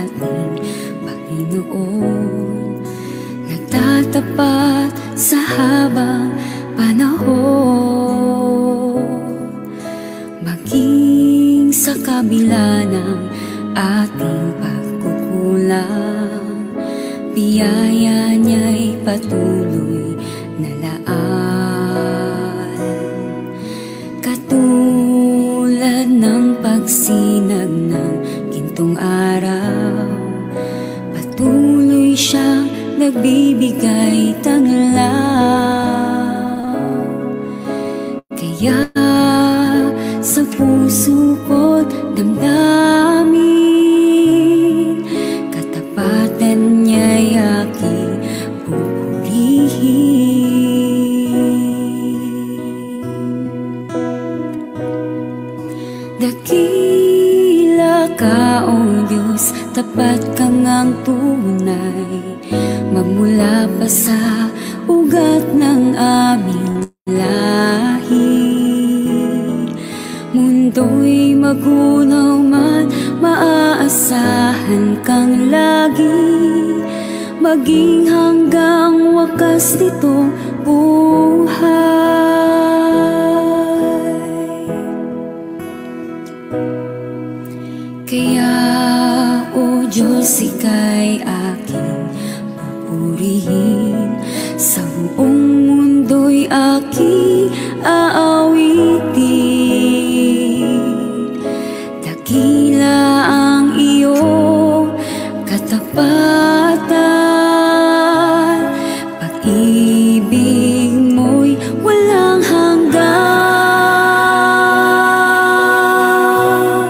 ating Panginoon, nagtatapat sa habang panahon. Maging sa kabila ng ating pagkukulang, biyaya niya'y patuloy na laan. Katulad ng pagsinag ng gintong araw, patuloy siyang nagbibigay tanglaw. Kaya sa puso ko't damdamin, katapatan niya'y aking pupurihin. Dakila ka, O Diyos, tapat ka ngang tunay, magmula pa sa ugat ng aming lahi. Mundo'y magunaw man, maaasahan kang lagi, maging hanggang wakas nitong buhay. Kaya, O Diyos, ika'y aking pupurihin, sa buong mundo'y aking aawitin. Dakila ang iyong katapatan, pag-ibig mo'y walang hanggan.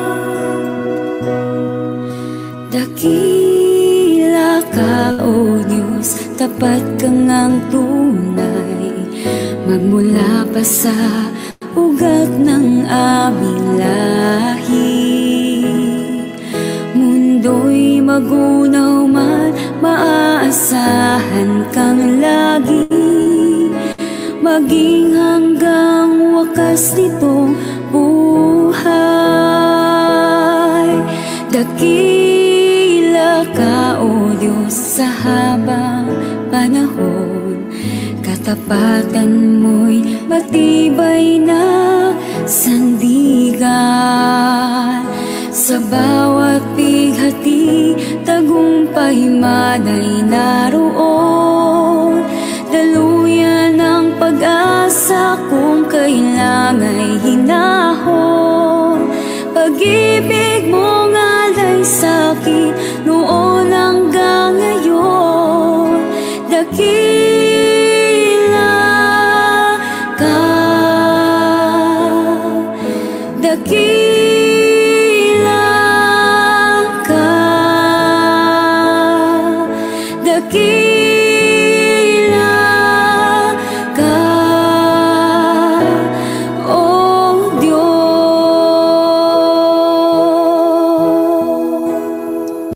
Dakila ka, O Diyos, tapat ka ngang tunay, magmula pa sa ugat ng aming lahi. Mundo'y magunaw man, maaasahan kang lagi, maging hanggang wakas nitong buhay. Dakila ka, O Diyos, sa habang panahon, katapatan mo'y matibay na sandigan. Sa bawat bighati, tagumpay man ay naroon, daluyan ng pag-asa kung kailangan hinahon. Pag-ibig mo nga'y sa'kin noon hanggang ngayon. Dakila ka, dakila ka, dakila ka, O Diyos.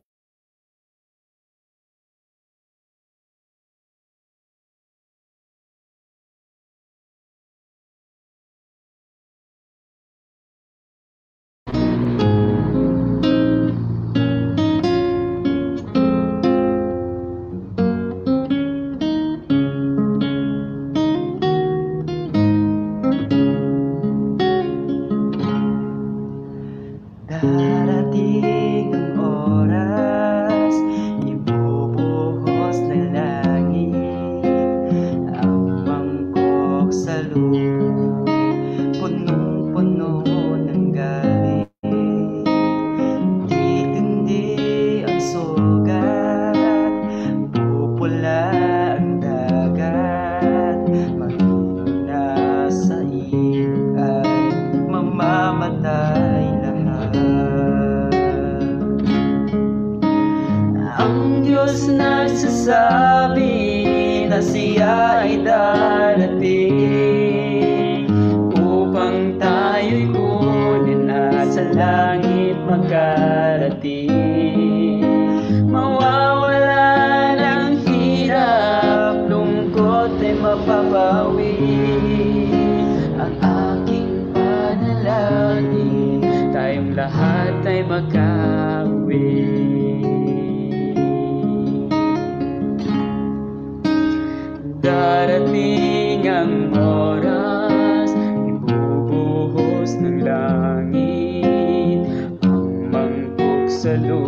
Darating ang oras, ibubuhos ng langit ang mangkok sa lupa, punong-puno ng galing. Titindi ang sugat, pupula ang dagat, maging nasa ilog ay mamamatay lahat. Ang Diyos nagsasabi na siya ay darating upang tayo'y kunin at sa langit magkarating. Mawawala ng hirap, lungkot ay mapapawi. Ang aking panalangin, tayong lahat ay magkauwi.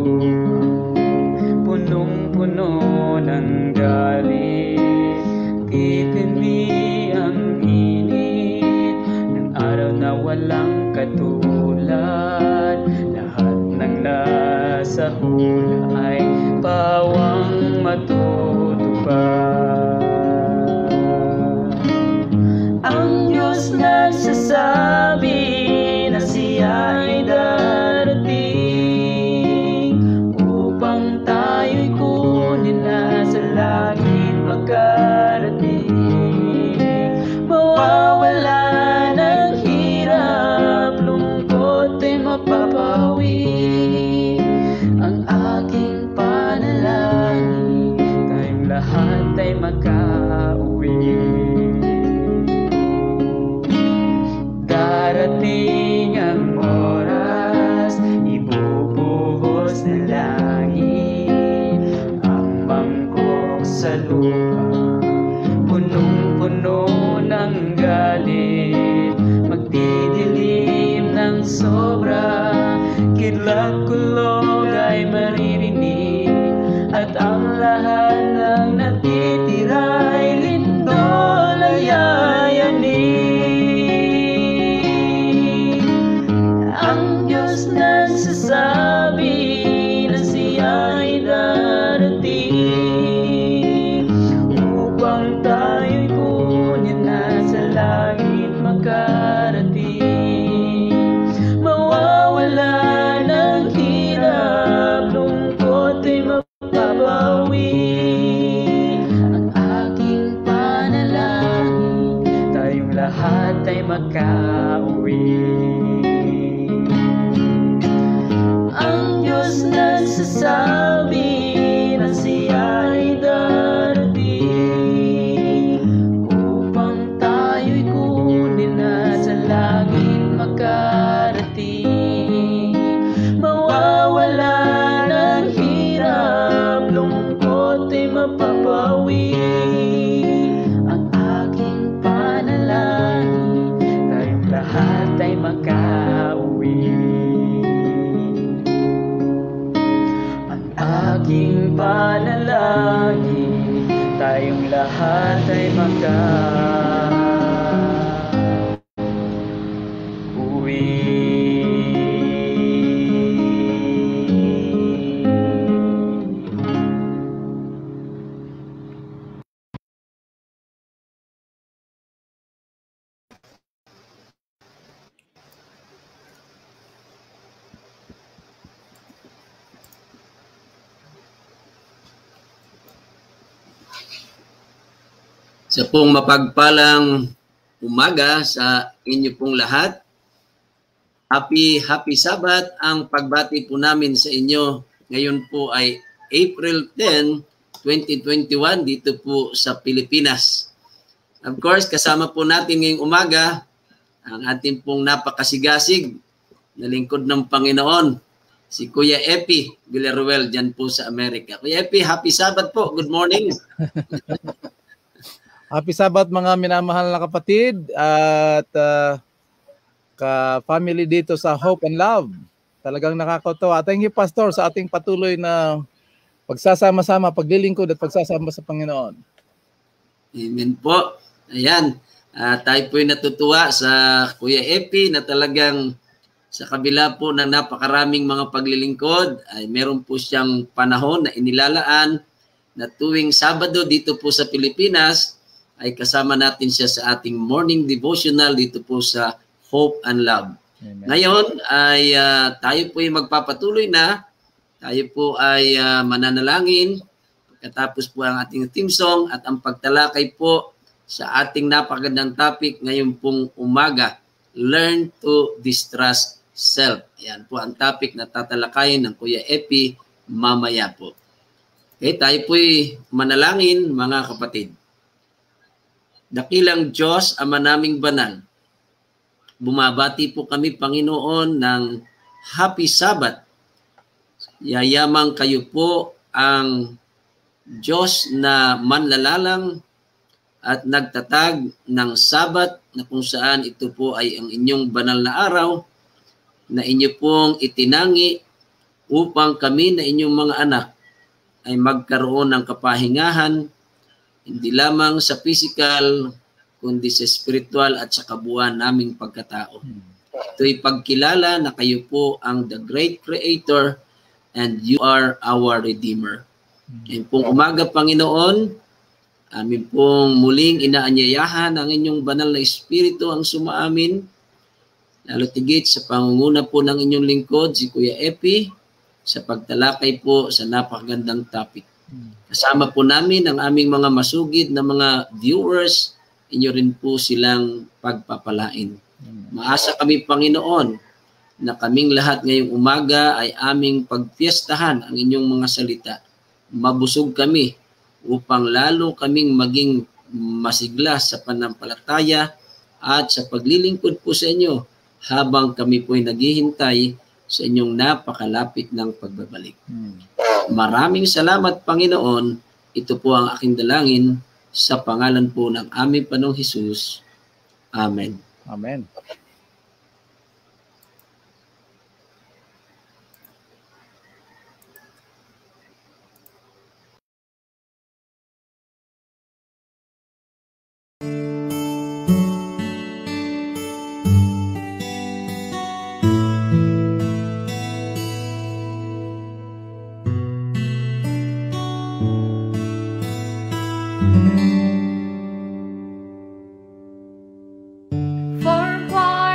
punong-puno ng galit. Titindi ang init ng araw na walang katulad. Lahat ng nasa hula ay pawang matutupad. Ang Diyos nagsasabi na siya ay darating upang tayo'y kunin na sa langit makarating. Mawawala ng hirap, lungkot ay mapapawi. Ang aking panalangin, tayong lahat ay makauwi. Darating ang oras, ibubuhos na langit ang mangkok sa lupa. Punong-puno ng galit, magdidilim ng sobra. Kidlat-kulog ay maririnig, at ang lahat ng natitira'y lindol ay yayanig. Ang Diyos nagsasabi na siya ay darating upang tayo'y kunin na sa langit makarating. Mawawala ng hirap, lungkot ay mapapawi. Ang aking panalangin, tayong lahat ay makauwi. Ang Diyos nagsasabi na siya ay darating upang tayo'y kunin na sa langit makarating. Mawawala ng hirap, lungkot ay mapapawi. Ang aking panalangin, tayong lahat ay makauwi. Aking panalangin, tayong lahat ay makauwi. Sa pong mapagpalang umaga sa inyo pong lahat. Happy Sabbath ang pagbati po namin sa inyo. Ngayon po ay April 10, 2021 dito po sa Pilipinas. Of course, kasama po natin ngayong umaga ang ating pong napakasigasig na lingkod ng Panginoon, si Kuya Epi Villaruel dyan po sa Amerika. Kuya Epi, Happy Sabbath po. Good morning. Happy Sabbath mga minamahal na kapatid at ka-family dito sa Hope and Love. Talagang nakakatuwa. Thank you, Pastor, sa ating patuloy na pagsasama-sama, paglilingkod at pagsasama sa Panginoon. Amen po. Ayan, tayo po'y natutuwa sa Kuya Epi na talagang sa kabila po ng napakaraming mga paglilingkod, ay meron po siyang panahon na inilalaan na tuwing Sabado dito po sa Pilipinas, ay kasama natin siya sa ating morning devotional dito po sa Hope and Love. Amen. Ngayon ay tayo po ay magpapatuloy na. Tayo po ay mananalangin. Pagkatapos po ang ating theme song at ang pagtalakay po sa ating napakagandang topic ngayon pong umaga. Learn to distrust self. Yan po ang topic na tatalakayin ng Kuya Epi mamaya po. Okay, tayo po ay manalangin mga kapatid. Dakilang Diyos, Ama naming banal, bumabati po kami, Panginoon, ng Happy Sabbath. Yayamang kayo po ang Diyos na manlalalang at nagtatag ng Sabat na kung saan ito po ay ang inyong banal na araw na inyo pong itinangi upang kami na inyong mga anak ay magkaroon ng kapahingahan, hindi lamang sa physical, kundi sa spiritual at sa kabuuan naming pagkatao. Ito'y pagkilala na kayo po ang the great Creator and you are our Redeemer. Ngayon pong umaga, Panginoon, amin pong muling inaanyayahan ang inyong banal na Espiritu ang sumaamin, lalo tigit sa pangunguna po ng inyong lingkod, si Kuya Epi, sa pagtalakay po sa napakagandang topic. Kasama po namin ang aming mga masugid na mga viewers, inyo rin po silang pagpapalain. Maasa kami, Panginoon, na kaming lahat ngayong umaga ay aming pagpiestahan ang inyong mga salita. Mabusog kami upang lalo kaming maging masigla sa panampalataya at sa paglilingkod po sa inyo habang kami po ay naghihintay sa inyong napakalapit ng pagbabalik. Maraming salamat, Panginoon. Ito po ang aking dalangin sa pangalan po ng aming Panginoong Hesus. Amen. Amen. For what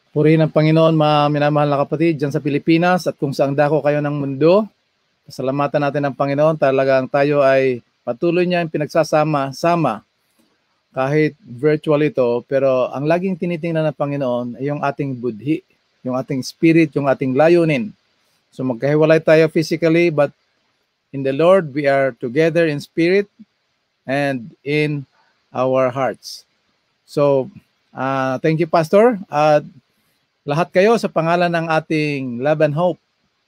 Purihin ang Panginoon, mga minamahal na kapatid dyan sa Pilipinas at kung saan dako kayo ng mundo. Pasalamatan natin ang Panginoon. Talagang tayo ay patuloy niya yung pinagsasama-sama kahit virtual ito. Pero ang laging tinitingnan ng Panginoon ay yung ating budhi, yung ating spirit, yung ating layunin. So magkahiwalay tayo physically, but in the Lord, we are together in spirit and in our hearts. So, thank you, Pastor. Lahat kayo sa pangalan ng ating Love and Hope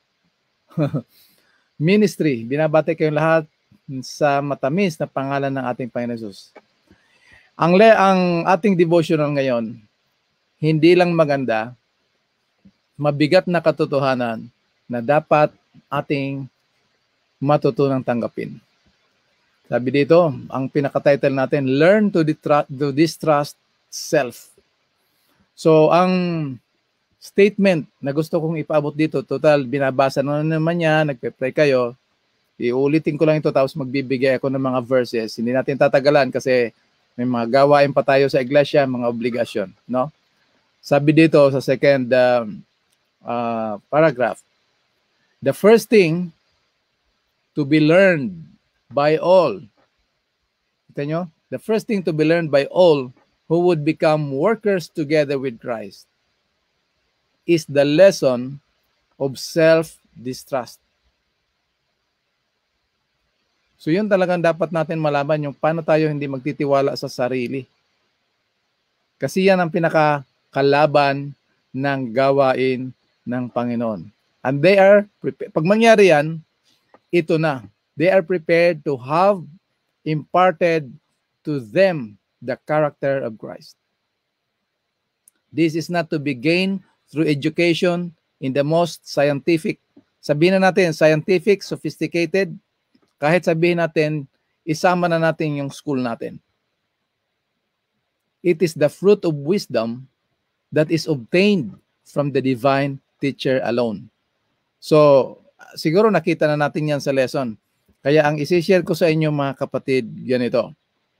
Ministry, binabati kayong lahat sa matamis na pangalan ng ating Panginoon Jesus. Ang ating devotional ngayon, hindi lang maganda, mabigat na katotohanan na dapat ating matutunang tanggapin. Sabi dito, ang pinaka-title natin, Learn to Distrust Self. So, ang statement na gusto kong ipaabot dito, total, binabasa na naman niya, nagpe-pray kayo, iulitin ko lang ito tapos magbibigay ako ng mga verses. Hindi natin tatagalan kasi may mga gawain pa tayo sa iglesia, mga obligasyon, no? Sabi dito sa second paragraph, the first thing to be learned by all, kita nyo? The first thing to be learned by all who would become workers together with Christ is the lesson of self-distrust. So yun talagang dapat natin malaman, yung paano tayo hindi magtitiwala sa sarili. Kasi yan ang pinakakalaban ng gawain ng Panginoon. And they are, pag mangyari yan, ito na. They are prepared to have imparted to them the character of Christ. This is not to be gained through education in the most scientific. Sabihin na natin, scientific, sophisticated. Kahit sabihin natin, isama na natin yung school natin. It is the fruit of wisdom that is obtained from the divine teacher alone. So, siguro nakita na natin yan sa lesson. Kaya ang isi-share ko sa inyo mga kapatid, ganito.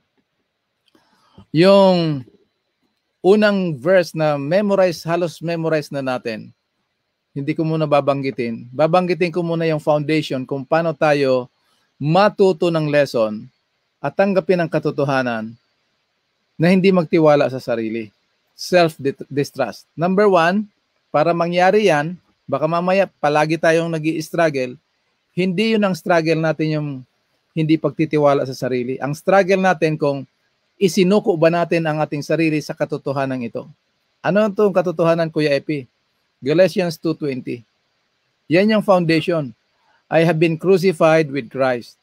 Yung unang verse na halos memorize na natin, hindi ko muna babanggitin. Babanggitin ko muna yung foundation kung paano tayo matuto ng lesson at tanggapin ang katotohanan na hindi magtiwala sa sarili. Self-distrust. Number 1, para mangyari yan, baka mamaya palagi tayong nag-i-struggle, hindi yun ang struggle natin yung hindi pagtitiwala sa sarili. Ang struggle natin kung isinuko ba natin ang ating sarili sa katotohanan ito. Ano itong katotohanan, Kuya Epi? Galatians 2:20. Yan yung foundation. I have been crucified with Christ.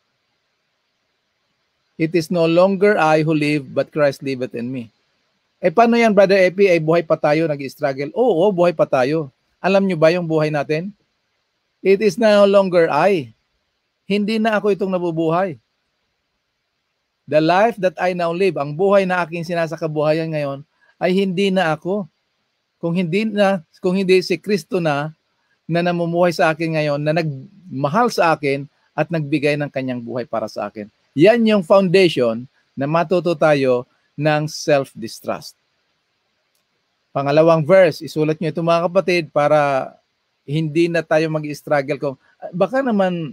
It is no longer I who live, but Christ liveth in me. Paano yan, Brother Epi? Buhay pa tayo, nag-struggle? Oo, buhay pa tayo. Alam nyo ba yung buhay natin? It is no longer I. Hindi na ako itong nabubuhay. The life that I now live, ang buhay na aking sinasakabuhayan ngayon, ay hindi na ako. Kung hindi si Kristo na namumuhay sa akin ngayon, na nagmahal sa akin at nagbigay ng kanyang buhay para sa akin. Yan yung foundation na matuto tayo ng self-distrust. Pangalawang verse, isulat nyo ito mga kapatid para hindi na tayo mag-struggle kung baka naman,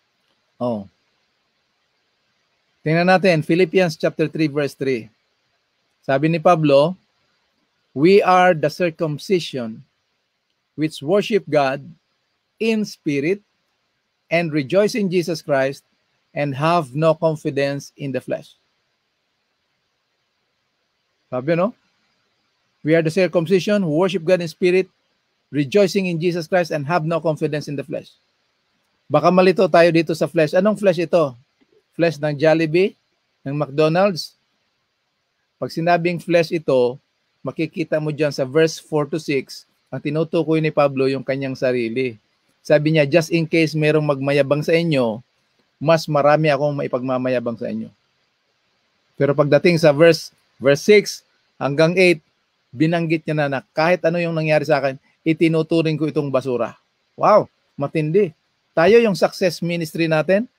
tingnan natin, Philippians chapter 3 verse 3. Sabi ni Pablo, we are the circumcision which worship God in spirit and rejoice in Jesus Christ and have no confidence in the flesh. Sabi, no? We are the circumcision who worship God in spirit, rejoicing in Jesus Christ and have no confidence in the flesh. Baka malito tayo dito sa flesh. Anong flesh ito? Flesh ng Jollibee, ng McDonald's. Pag sinabing flesh ito, makikita mo dyan sa verse 4 to 6, ang tinutukoy ni Pablo yung kanyang sarili. Sabi niya, just in case merong magmayabang sa inyo, mas marami akong maipagmamayabang sa inyo. Pero pagdating sa verse 6 hanggang 8, binanggit niya na kahit ano yung nangyari sa akin, itinuturing ko itong basura. Wow, matindi. Tayo yung successful ministry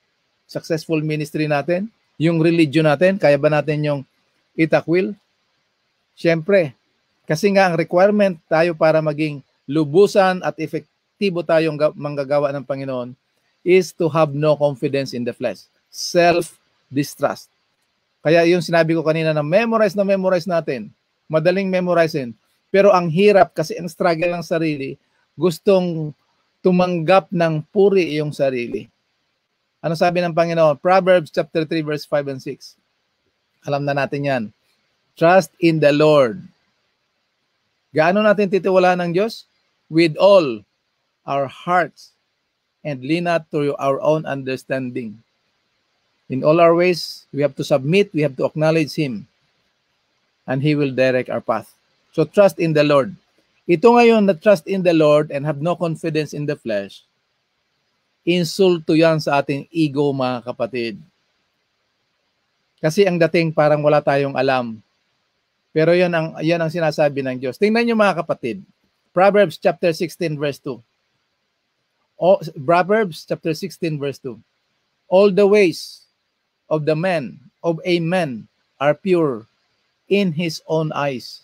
natin, yung religion natin, kaya ba natin yung itakwil? Siyempre, Kasi nga ang requirement tayo para maging lubusan at efektibo tayong manggagawa ng Panginoon is to have no confidence in the flesh. Self-distrust. Kaya yung sinabi ko kanina na memorize natin. Madaling memorizein. Pero ang hirap kasi ang struggle ng sarili, gustong tumanggap ng puri yung sarili. Ano sabi ng Panginoon? Proverbs chapter 3 verse 5 and 6. Alam na natin yan. Trust in the Lord. Gaano natin titiwalaan ng Diyos? With all our hearts and lean not to our own understanding. In all our ways, we have to submit, we have to acknowledge Him, and He will direct our path. So trust in the Lord. Ito ngayon na trust in the Lord and have no confidence in the flesh, insulto yan sa ating ego, mga kapatid. Kasi ang dating parang wala tayong alam. Pero yan ang sinasabi ng Diyos. Tingnan niyo mga kapatid. Proverbs chapter 16 verse 2. Proverbs chapter 16 verse 2. All the ways of a man are pure in his own eyes.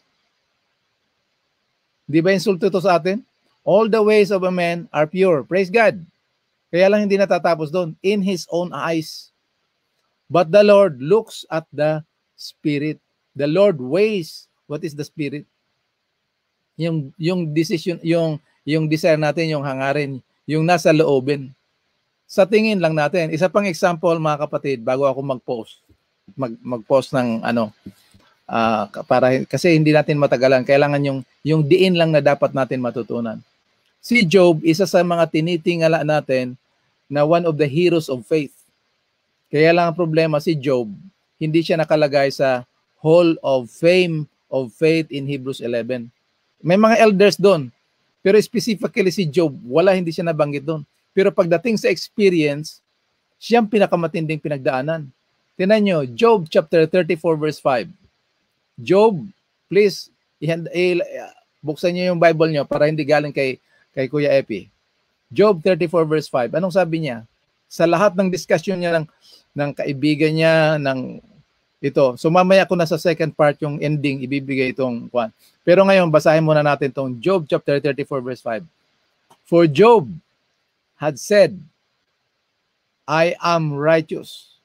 Di ba insulto ito sa atin? All the ways of a man are pure. Praise God. Kaya lang hindi natatapos doon. In his own eyes. But the Lord looks at the spirit. The Lord weighs what is the spirit. Yung decision, yung desire natin, yung hangarin, yung nasa loobin. Sa tingin lang natin. Isa pang example mga kapatid, bago ako mag-post ng para kasi hindi natin matagalan. Kailangan yung diin lang na dapat natin matutunan. Si Job, isa sa mga tinitingala natin na one of the heroes of faith. Kaya lang ang problema, si Job, hindi siya nakalagay sa Hall of Fame of Faith in Hebrews 11. May mga elders doon, pero specifically si Job, hindi siya nabanggit doon. Pero pagdating sa experience, siyang pinakamatinding pinagdaanan. Tingnan nyo, Job chapter 34 verse 5. Job, please, buksan nyo yung Bible nyo para hindi galing kay Kuya Epi. Job 34 verse 5. Anong sabi niya? Sa lahat ng discussion niya ng kaibigan niya, ng ito. So mamaya ko na sa second part yung ending, ibibigay itong one. Pero ngayon, basahin muna natin itong Job chapter 34 verse 5. For Job had said, I am righteous.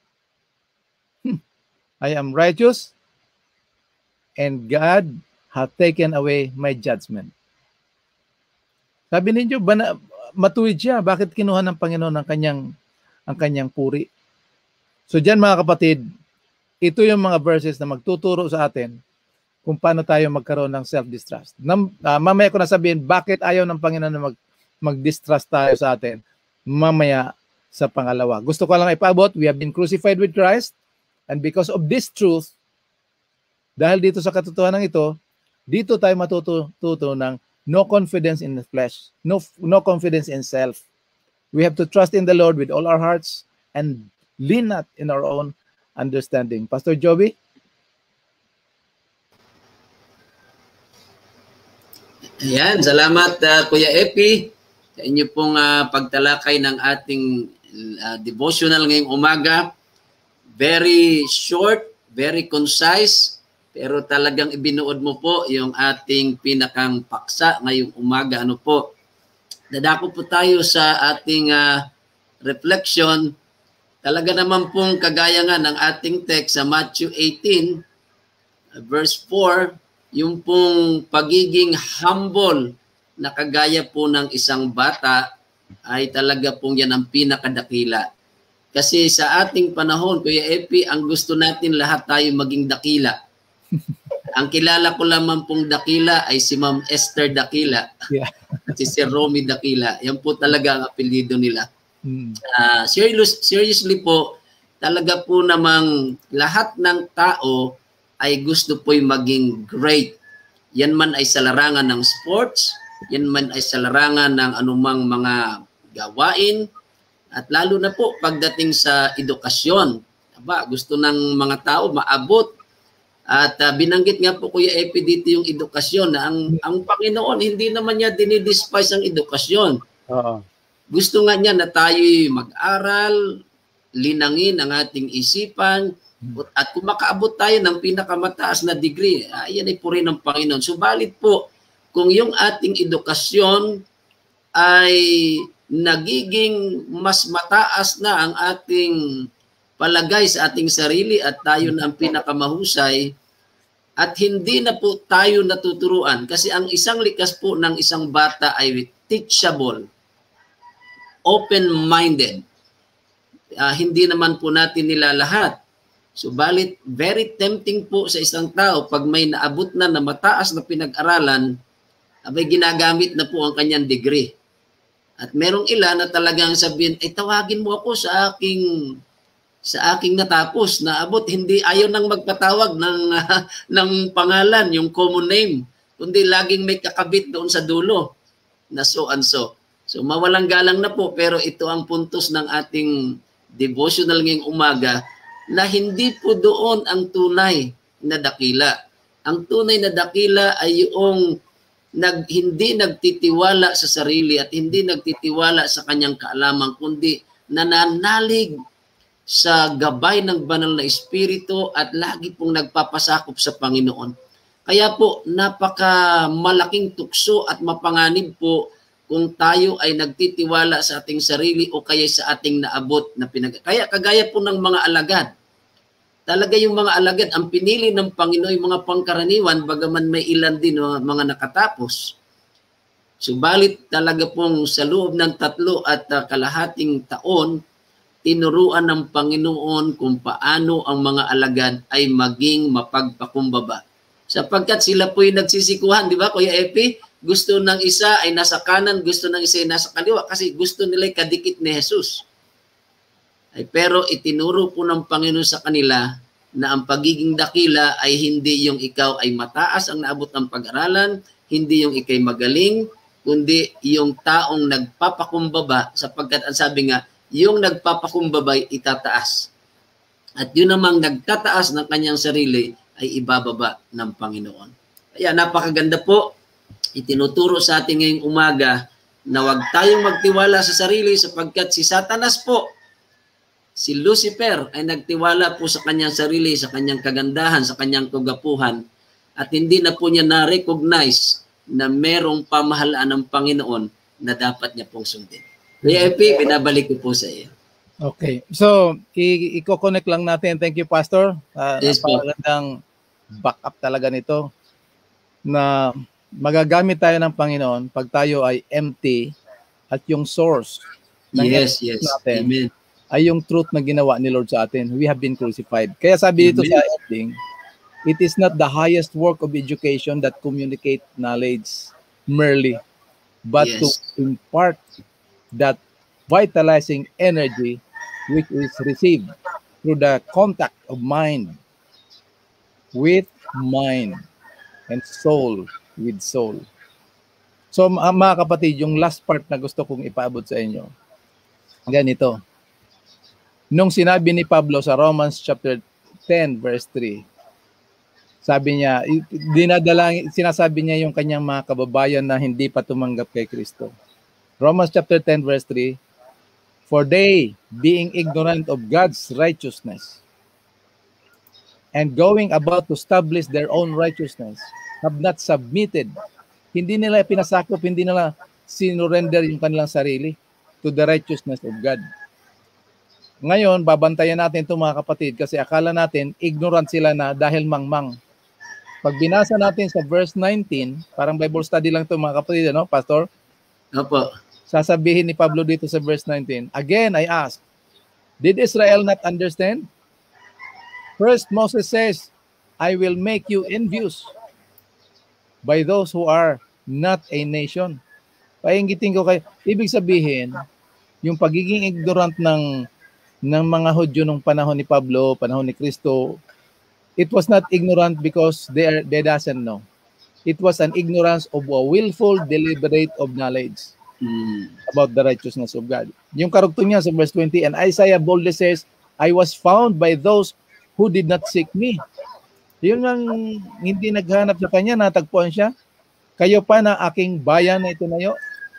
I am righteous, and God hath taken away my judgment. Sabi ninyo, matuwid siya. Bakit kinuha ng Panginoon ang kanyang puri? So diyan mga kapatid, ito yung mga verses na magtuturo sa atin kung paano tayo magkaroon ng self-distrust. Mamaya ko na sabihin, bakit ayaw ng Panginoon na mag-distrust tayo sa atin? Mamaya sa pangalawa. Gusto ko lang ipaabot, we have been crucified with Christ, and because of this truth, dahil dito sa katotohanan ito, dito tayo matututo ng no confidence in the flesh, no confidence in self. We have to trust in the Lord with all our hearts and lean not in our own understanding. Pastor Joby? Ayan, salamat Kuya Epi sa inyo pong pagtalakay ng ating devotional ngayong umaga. Very short, very concise, pero talagang ibinuod mo po yung ating pinakang paksa ngayong umaga. Ano po? Dadako po tayo sa ating reflection. Talaga naman pong kagaya nga ng ating text sa Matthew 18, verse 4, yung pong pagiging humble na kagaya po ng isang bata ay talaga pong yan ang pinakadakila. Kasi sa ating panahon, Kuya Epi, ang gusto natin lahat tayo maging dakila. Ang kilala ko lamang pong dakila ay si Ma'am Esther Dakila. Yeah. At si Sir Romy Dakila. Yan po talaga ang apelyido nila. Seriously po, talaga po namang lahat ng tao ay gusto po'y maging great. Yan man ay sa larangan ng sports, yan man ay sa larangan ng anumang mga gawain, at lalo na po pagdating sa edukasyon. Gusto ng mga tao maabot. At binanggit nga po Kuya Epi dito yung edukasyon na ang Panginoon hindi naman niya dinidespise ang edukasyon. Gusto nga niya na tayo'y mag-aral, linangin ang ating isipan, At kung makaabot tayo ng pinakamataas na degree, yan ay puri ng Panginoon. Subalit po, kung yung ating edukasyon ay nagiging mas mataas na ang ating palagay sa ating sarili at tayo na ang pinakamahusay, at hindi na po tayo natuturuan. Kasi ang isang likas po ng isang bata ay teachable, open-minded. Hindi naman po natin nila lahat. Subalit, very tempting po sa isang tao pag may naabot na mataas na pinag-aralan, abay ginagamit na po ang kanyang degree. At merong ilan na talagang sabihin, tawagin mo ako sa aking natapos na abot. Hindi ayaw nang magpatawag ng pangalan, yung common name, kundi laging may kakabit doon sa dulo na so and so. So mawalang galang na po, pero ito ang puntos ng ating devotional ngayong umaga, na hindi po doon ang tunay na dakila. Ang tunay na dakila ay yung hindi nagtitiwala sa sarili at hindi nagtitiwala sa kanyang kaalaman, kundi nananalig sa gabay ng banal na espiritu at lagi pong nagpapasakop sa Panginoon. Kaya po, napaka malaking tukso at mapanganib po kung tayo ay nagtitiwala sa ating sarili o kaya sa ating naabot na Kaya kagaya po ng mga alagad. Talaga yung mga alagad, ang pinili ng Panginoon, yung mga pangkaraniwan, bagaman may ilan din mga nakatapos. Subalit talaga pong sa loob ng 3 at kalahating taon, tinuruan ng Panginoon kung paano ang mga alagad ay maging mapagpakumbaba. Sapagkat sila po'y nagsisikuhan, di ba, Kuya Epi? Gusto ng isa ay nasa kanan, gusto ng isa ay nasa kaliwa kasi gusto nila kadikit ni Jesus. Pero itinuro po ng Panginoon sa kanila na ang pagiging dakila ay hindi yung ikaw ay mataas ang naabot ng pag-aralan, hindi yung ikay magaling, kundi yung taong nagpapakumbaba, sapagkat ang sabi nga, yung nagpapakumbabay itataas. At yun namang nagtataas ng kanyang sarili ay ibababa ng Panginoon. Kaya napakaganda po, itinuturo sa atin ngayong umaga na huwag tayong magtiwala sa sarili sapagkat si Satanas po, si Lucifer ay nagtiwala po sa kanyang sarili, sa kanyang kagandahan, sa kanyang kagapuhan, at hindi na po niya na-recognize na merong pamahalaan ng Panginoon na dapat niya pong sundin. Kaya Epi, binabalik ko po sa iyo. Okay. So, i-connect lang natin. Thank you, Pastor. Yes, po. Napakagandang backup talaga nito na magagamit tayo ng Panginoon pag tayo ay empty at yung source ng Yes. natin Amen. ay yung truth na ginawa ni Lord sa atin. We have been crucified. Kaya sabi dito sa ending, it is not the highest work of education that communicate knowledge merely, but to impart that vitalizing energy which is received through the contact of mind with mind and soul with soul. So mga kapatid, yung last part na gusto kong ipaabot sa inyo, ganito. Nung sinabi ni Pablo sa Romans chapter 10 verse 3, sabi niya, sinasabi niya yung kanyang mga kababayan na hindi pa tumanggap kay Kristo. Romans chapter 10 verse 3, for they, being ignorant of God's righteousness, and going about to establish their own righteousness, have not submitted. Hindi nila pinasakop, hindi nila sinurrender yung kanilang sarili to the righteousness of God. Ngayon, babantayan natin ito mga kapatid kasi akala natin ignorant sila na dahil mangmang. Pag binasa natin sa verse 19, parang Bible study lang ito mga kapatid, ano, Pastor? Opo. Sasabihin ni Pablo dito sa verse 19, again, I ask, did Israel not understand? First, Moses says, I will make you envious by those who are not a nation. Painggitin ko kayo. Ibig sabihin, yung pagiging ignorant ng mga Hudyo nung panahon ni Pablo, panahon ni Kristo, it was not ignorant because they doesn't know. It was an ignorance of a willful, deliberate of knowledge about the righteousness of God. Yung karugtong niya sa verse 20, and Isaiah boldly says, I was found by those who did not seek me. Yung hindi naghanap sa kanya, natagpuan siya. Kayo pa na aking bayan na itinayo.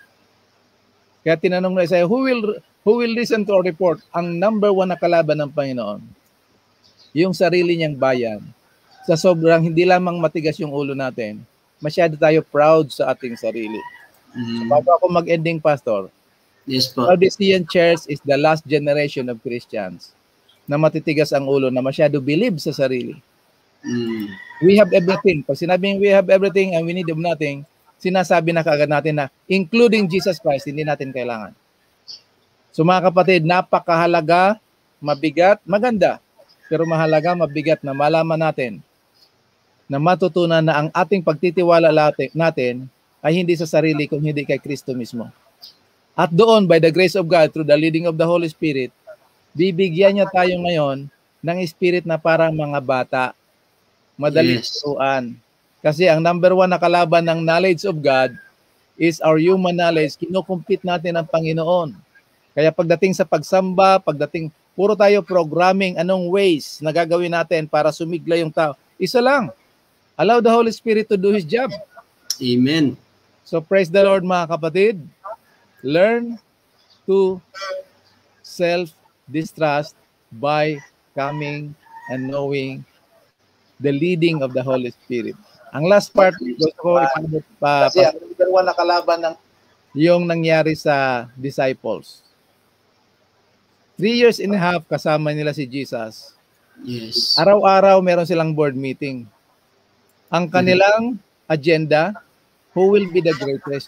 Kaya tinanong na Isaiah, who will listen to our report? Ang number 1 na kalaban ng Panginoon yung sarili niyang bayan. Sa sobrang hindi lamang matigas yung ulo natin, masyado tayo proud sa ating sarili. So, bago ako mag-ending, Pastor, Yes po. Laodicean Church is the last generation of Christians na matitigas ang ulo, na masyado believe sa sarili. We have everything. Pag sinabing we have everything and we need of nothing, sinasabi na kaagad natin na including Jesus Christ, hindi natin kailangan. So mga kapatid, napakahalaga, mabigat, maganda, pero mahalaga, mabigat na malaman natin na matutunan na ang ating pagtitiwala natin ay hindi sa sarili kung hindi kay Kristo mismo. At doon, by the grace of God, through the leading of the Holy Spirit, bibigyan niya tayo ngayon ng spirit na parang mga bata. Madaling turuan. Kasi ang number one na kalaban ng knowledge of God is our human knowledge. Kinukumpit natin ang Panginoon. Kaya pagdating sa pagsamba, puro tayo programming anong ways na gagawin natin para sumigla yung tao. Isa lang. Allow the Holy Spirit to do His job. Amen. So praise the Lord mga kapatid. Learn to self-distrust by coming and knowing the leading of the Holy Spirit. Ang last part, gusto ko ipabot pa. Kasi ang number one na kalaban ng yung nangyari sa disciples. 3.5 years kasama nila si Jesus. Yes. Araw-araw meron silang board meeting. Ang kanilang agenda, who will be the greatest?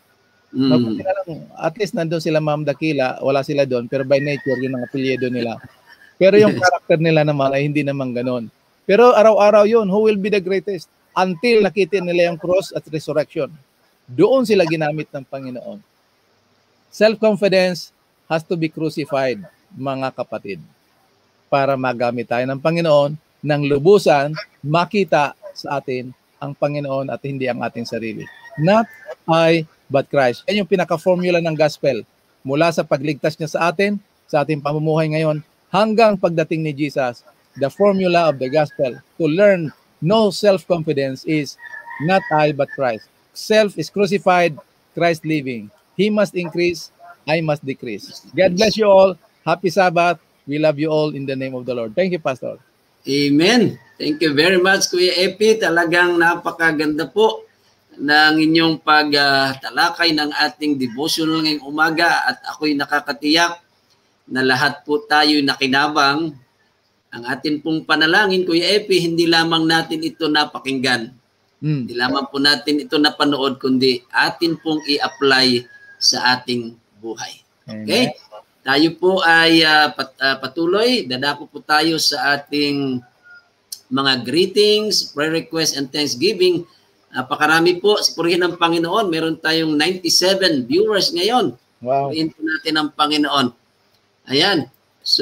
At least nandun sila Ma'am Dakila, wala sila doon, pero by nature, yun ang apelyido nila. Pero yung karakter nila naman ay hindi naman ganon. Pero araw-araw yun, who will be the greatest? Until nakita nila yung cross at resurrection. Doon sila ginamit ng Panginoon. Self-confidence has to be crucified, mga kapatid, para magamit tayo ng Panginoon ng lubusan, makita sa atin ang Panginoon at hindi ang ating sarili. Not I, but Christ. Yan yung pinaka-formula ng gospel. Mula sa pagligtas niya sa atin, sa ating pamumuhay ngayon, hanggang pagdating ni Jesus, the formula of the gospel to learn no self-confidence is not I, but Christ. Self is crucified, Christ living. He must increase, I must decrease. God bless you all. Happy Sabbath. We love you all in the name of the Lord. Thank you, Pastor. Amen. Thank you very much, Kuya Epi. Talagang napakaganda po ng inyong pagtalakay ng ating devotional ngayong umaga at ako'y nakakatiyak na lahat po tayo'y nakinabang. Ang atin pong panalangin, Kuya Epi, hindi lamang natin ito napakinggan. Hindi lamang po natin ito napanood, kundi atin pong i-apply sa ating buhay. Okay? Tayo po ay patuloy. Dadako po tayo sa ating mga greetings, prayer requests, and thanksgiving. Napakarami po. Purihin ng Panginoon. Meron tayong 97 viewers ngayon. Wow. Purihin po natin ang Panginoon. Ayan. So,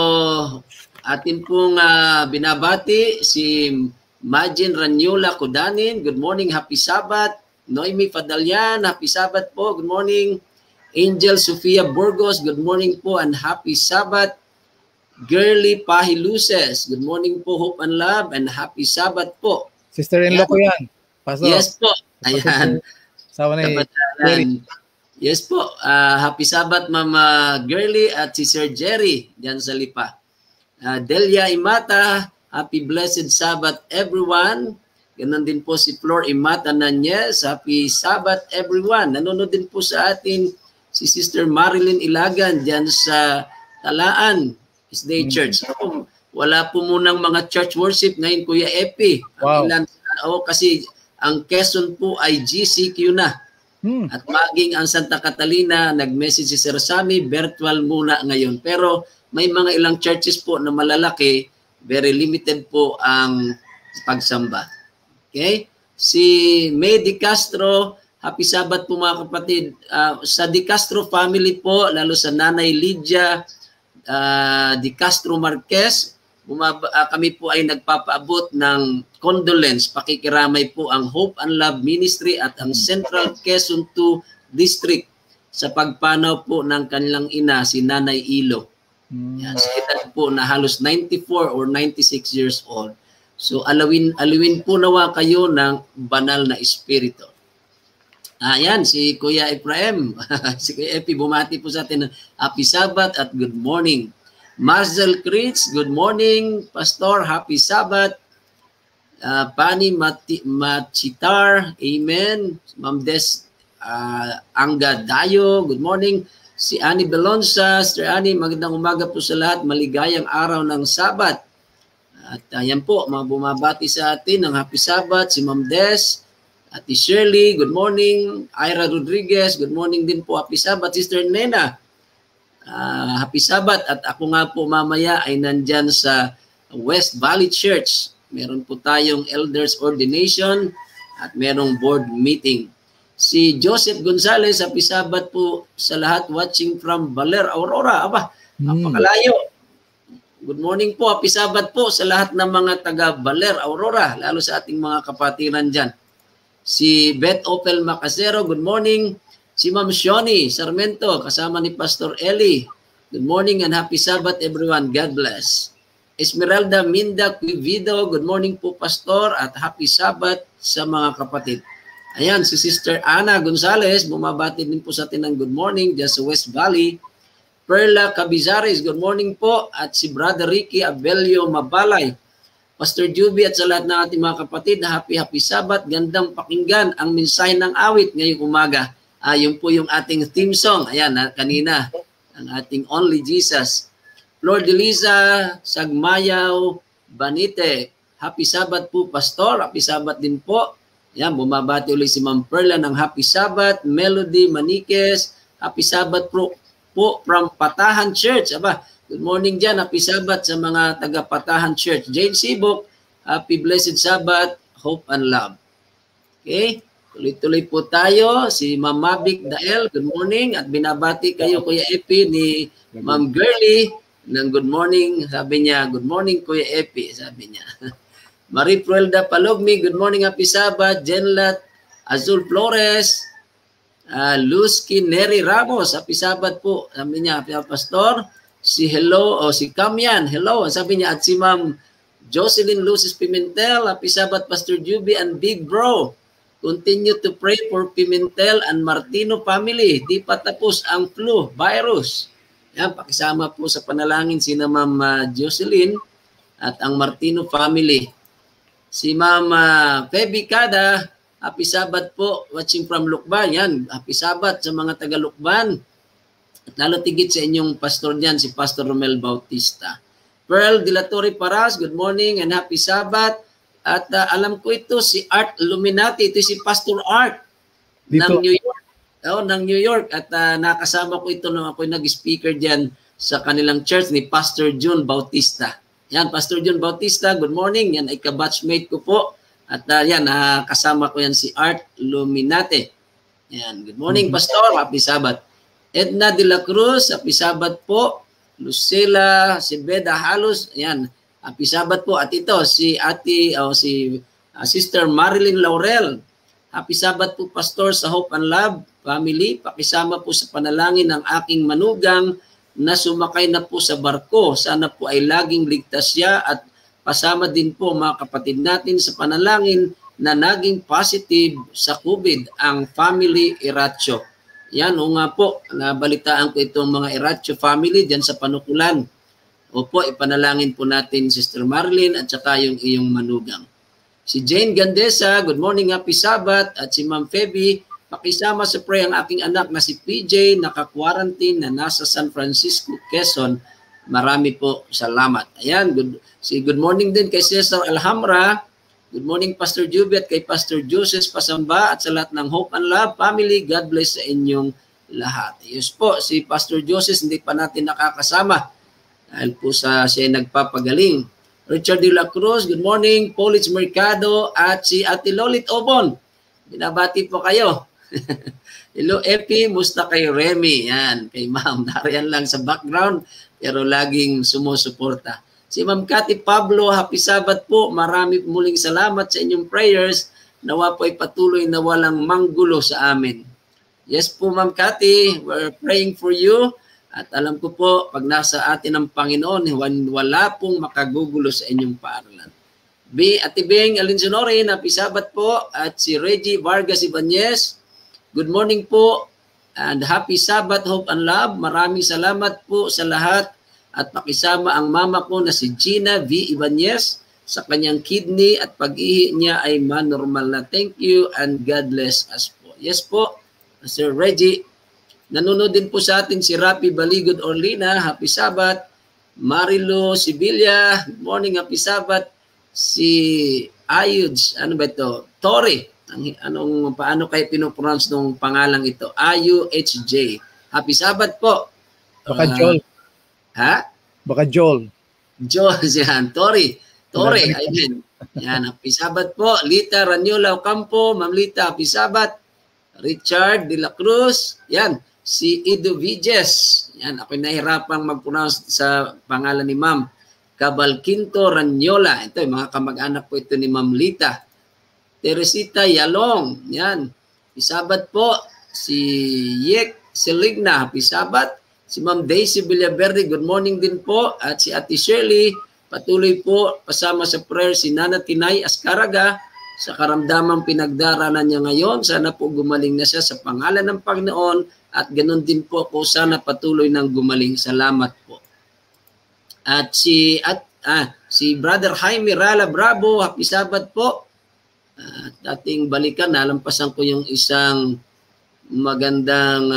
atin pong binabati si Majin Ranyola Kudanin. Good morning, happy Sabbath. Noemi Fadalyan, happy Sabbath po. Good morning. Angel Sofia Burgos, good morning po and happy Sabbath. Girly Pahiluses, good morning po, hope and love and happy Sabbath po. Sister-in-law ko yan. Pastor. Yes po. Ayan. Sawa na Yes po. Happy Sabbath, Mama Girly at si Sir Jerry diyan sa Lipa. Delia Imata, happy blessed Sabbath everyone. Ganon din po si Flor Imata Nanyes, happy Sabbath everyone. Nanonood din po sa atin si Sister Marilyn Ilagan diyan sa Talaan Isday Church. Wala po munang mga church worship ngayon, Kuya Epi. Wow. Kasi ang Quezon po ay GCQ na. At maging ang Santa Catalina, nag-message si Sir Sammy, virtual muna ngayon. Pero may mga ilang churches po na malalaki, very limited po ang pagsamba. Okay? Si May Di Castro, happy Sabbath po mga kapatid. Sa Di Castro family po, lalo sa Nanay Lydia Di Castro Marquez, kami po ay nagpapaabot ng condolence, pakikiramay po ang Hope and Love Ministry at ang Central Quezon 2 District sa pagpanaw po ng kanilang ina, si Nanay Ilo. Yan, sa edad po na halos 94 or 96 years old. So alawin po nawa kayo ng banal na espiritu. Ayan, si Kuya Ephraim, si Kuya Epi bumati po sa atin ng happy Sabbath at good morning. Mazel Kritz, good morning. Pastor, happy Sabbath. Pani Machitar, amen. Ma'am Des Angga Dayo, good morning. Si Annie Belonsa, Sister Annie, magandang umaga po sa lahat. Maligayang araw ng Sabat. At yan po, mga bumabati sa atin ng Happy Sabat, si Ma'am Des, Ate Shirley, good morning. Ira Rodriguez, good morning din po. Happy Sabat. Sister Nena, Happy Sabat. At ako nga po mamaya ay nandyan sa West Valley Church. Meron po tayong Elders Ordination at merong board meeting. Si Joseph Gonzalez, Happy Sabat po sa lahat watching from Baler, Aurora. Aba, napakalayo. Good morning po, Happy Sabat po sa lahat ng mga taga Baler, Aurora, lalo sa ating mga kapatiran dyan. Si Beth Opel Macasero, good morning. Si Ma'am Shoni Sarmento, kasama ni Pastor Eli. Good morning and Happy Sabat everyone. God bless. Esmeralda Minda Quivido, good morning po Pastor at Happy Sabat sa mga kapatid. Ayan, si Sister Ana Gonzalez, bumabati din po sa atin ng good morning dyan sa West Valley. Perla Cabizares, good morning po. At si Brother Ricky Abelio Mabalay. Pastor Juby at sa lahat ng ating mga kapatid, Happy Sabat. Gandang pakinggan ang mensahe ng awit ngayong umaga. Yun po yung ating theme song. Ayan, kanina, ang ating Only Jesus. Lord Elisa Sagmayaw Banite, Happy Sabat po Pastor. Happy Sabat din po. Yan, bumabati ulit si Ma'am Perla ng Happy Sabat. Melody Maniquez, Happy Sabat po from Patahan Church. Aba, good morning dyan. Happy Sabat sa mga taga Patahan Church. Jane Sibok, Happy Blessed Sabat, Hope and Love. Okay, tuloy-tuloy po tayo. Si Ma'am Mabik Dael, good morning. At binabati kayo Kuya Epi ni Ma'am Girly ng good morning. Sabi niya, good morning Kuya Epi, sabi niya. Marie Pruelda Palogmi, good morning, Happy Sabat. Jenlat Azul Flores, Luzki Neri Ramos, Happy Sabat po. Sabi niya, Pastor, si Kamyan, hello. Sabi niya, at si Ma'am Jocelyn Lucis Pimentel, Happy Sabat, Pastor Juby and Big Bro. Continue to pray for Pimentel and Martino family. Di pa tapos ang flu virus. Yan, pakisama po sa panalangin si Ma'am Jocelyn at ang Martino family. Si Ma'am Feby Cada, Happy Sabat po, watching from Lukban. Yan, Happy Sabat sa mga taga Lukban. At lalo tigit sa inyong pastor dyan, si Pastor Romel Bautista. Pearl Dilatori Paras, good morning and Happy Sabat. At alam ko ito, si Art Illuminati, ito si Pastor Art ng New York. Ng New York. At nakasama ko ito nung ako'y nag-speaker dyan sa kanilang church ni Pastor June Bautista. Yan, Pastor John Bautista, good morning. Yan ay kabatchmate ko po. At yan, kasama ko yan si Art Luminate. Yan, good morning, Pastor. Happy Sabat. Edna de la Cruz, Happy Sabat po. Lucila Sibeda Halos, yan, Happy Sabat po. At ito, si Sister Marilyn Laurel. Happy Sabat po, Pastor, sa Hope and Love family. Pakisama po sa panalangin ng aking manugang na sumakay na po sa barko. Sana po ay laging ligtas siya at pasama din po mga kapatid natin sa panalangin na naging positive sa COVID ang family Iracho. Yan, o nga po, nabalitaan ko itong mga Iracho family dyan sa Panukulan. Opo, ipanalangin po natin Sister Marlene at saka yung iyong manugang. Si Jane Gandesa, good morning, Happy Sabat. At si Ma'am Feby, pakisama sa prayer ang aking anak na si PJ, naka-quarantine na nasa San Francisco, Quezon. Marami po salamat. Ayan, good morning din kay Cesar Alhamra. Good morning, Pastor Juby at kay Pastor Joseph Pasamba at sa lahat ng Hope and Love family. God bless sa inyong lahat. Yes po, si Pastor Joseph hindi pa natin nakakasama dahil po siya nagpapagaling. Richard de la Cruz, good morning. Police Mercado at si Ate Lolit Obon. Binabati po kayo. Hello, Epi. Musta kay Remy? Yan, kay Ma'am. Nariyan lang sa background, pero laging sumusuporta. Si Ma'am Cathy Pablo, Happy Sabat po. Marami muling salamat sa inyong prayers. Nawa po ay patuloy na walang manggulo sa amin. Yes po, Ma'am Cathy. We're praying for you. At alam ko po, pag nasa atin ang Panginoon, wala pong makagugulo sa inyong paaralan. Ate Bing Alinsonorin, Happy Sabat po. At si Reggie Vargas Ibanez, good morning po. And Happy Sabat, Hope and Love. Maraming salamat po sa lahat at pakisama ang mama ko na si Gina V. Ibanez sa kanyang kidney at pag-ihi niya ay manormal na. Thank you and God bless us po. Yes po, Sir Reggie. Nanonood din po sa atin si Rapi Baligod Orlina. Happy Sabbath. Marilo Sibilia. Good morning. Happy Sabbath. Si Ayuj. Ano ba ito? Tori. Paano kayo pinopronounce ng pangalang ito? IUHJ. Happy Sabbath po. Baka Joel. Ha? Baka Joel. Joel, yan. Tori. Ayun. Yan. Happy Sabbath po. Lita Ranyola Ocampo. Ma'am Lita, Happy Sabbath. Richard De La Cruz. Yan. Si Ido Viges. Yan. Ako'y nahirapang mag-pronounce sa pangalan ni Ma'am. Cabalquinto Ranyola. Ito, mga kamag-anak po ito ni Ma'am Lita. Teresita Yalong. Yan. Happy Sabbath po. Si Yek Seligna. Happy Sabbath. Si Ma'am Daisy Villaverde. Good morning din po. At si Ate Shirley. Patuloy po pasama sa prayer si Nana Tinay Ascaraga sa karamdamang pinagdaranan niya ngayon. Sana po gumaling na siya sa pangalan ng Panginoon at ganun din po ako sana patuloy ng gumaling. Salamat po. At si Brother Jaime Rala Bravo, Happy Sabbath po. At ating balikan, nalampasan ko yung isang magandang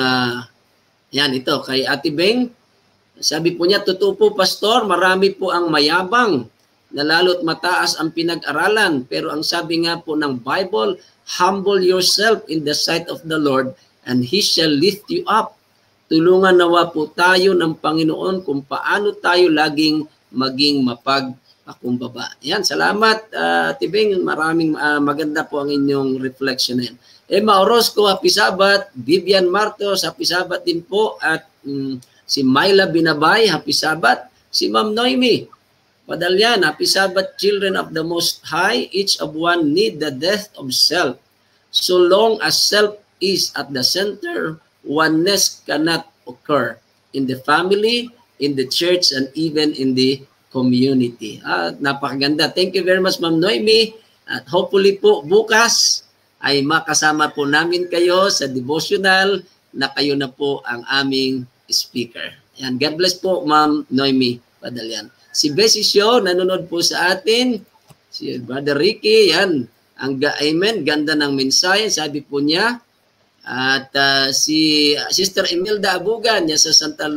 yan ito kay Ate Beng. Sabi po niya, totoo po Pastor, marami po ang mayabang na lalo't mataas ang pinag-aralan. Pero ang sabi nga po ng Bible, humble yourself in the sight of the Lord and He shall lift you up. Tulungan nawa po tayo ng Panginoon kung paano tayo laging maging mapagpakumbaba. Yan, salamat Tibing, maraming maganda po ang inyong reflection na yan. Emma Orozco, Happy Sabbath. Vivian Martos, Happy Sabbath din po. At si Myla Binabay, Happy Sabbath. Si Ma'am Noemi Padalyan, Happy Sabbath, children of the Most High. Each of one need the death of self. So long as self is at the center, oneness cannot occur in the family, in the church, and even in the community. Napakaganda. Thank you very much, Ma'am Noemi. At hopefully po bukas ay makasama po namin kayo sa devotional na kayo na po ang aming speaker. Yan. God bless po, Ma'am Noemi Padalyan. Si Bessie Show, nanonood po sa atin. Si Brother Ricky, yan. Amen. Ganda ng mensahe, sabi po niya. At si Sister Imelda Abugan, niya sa Santa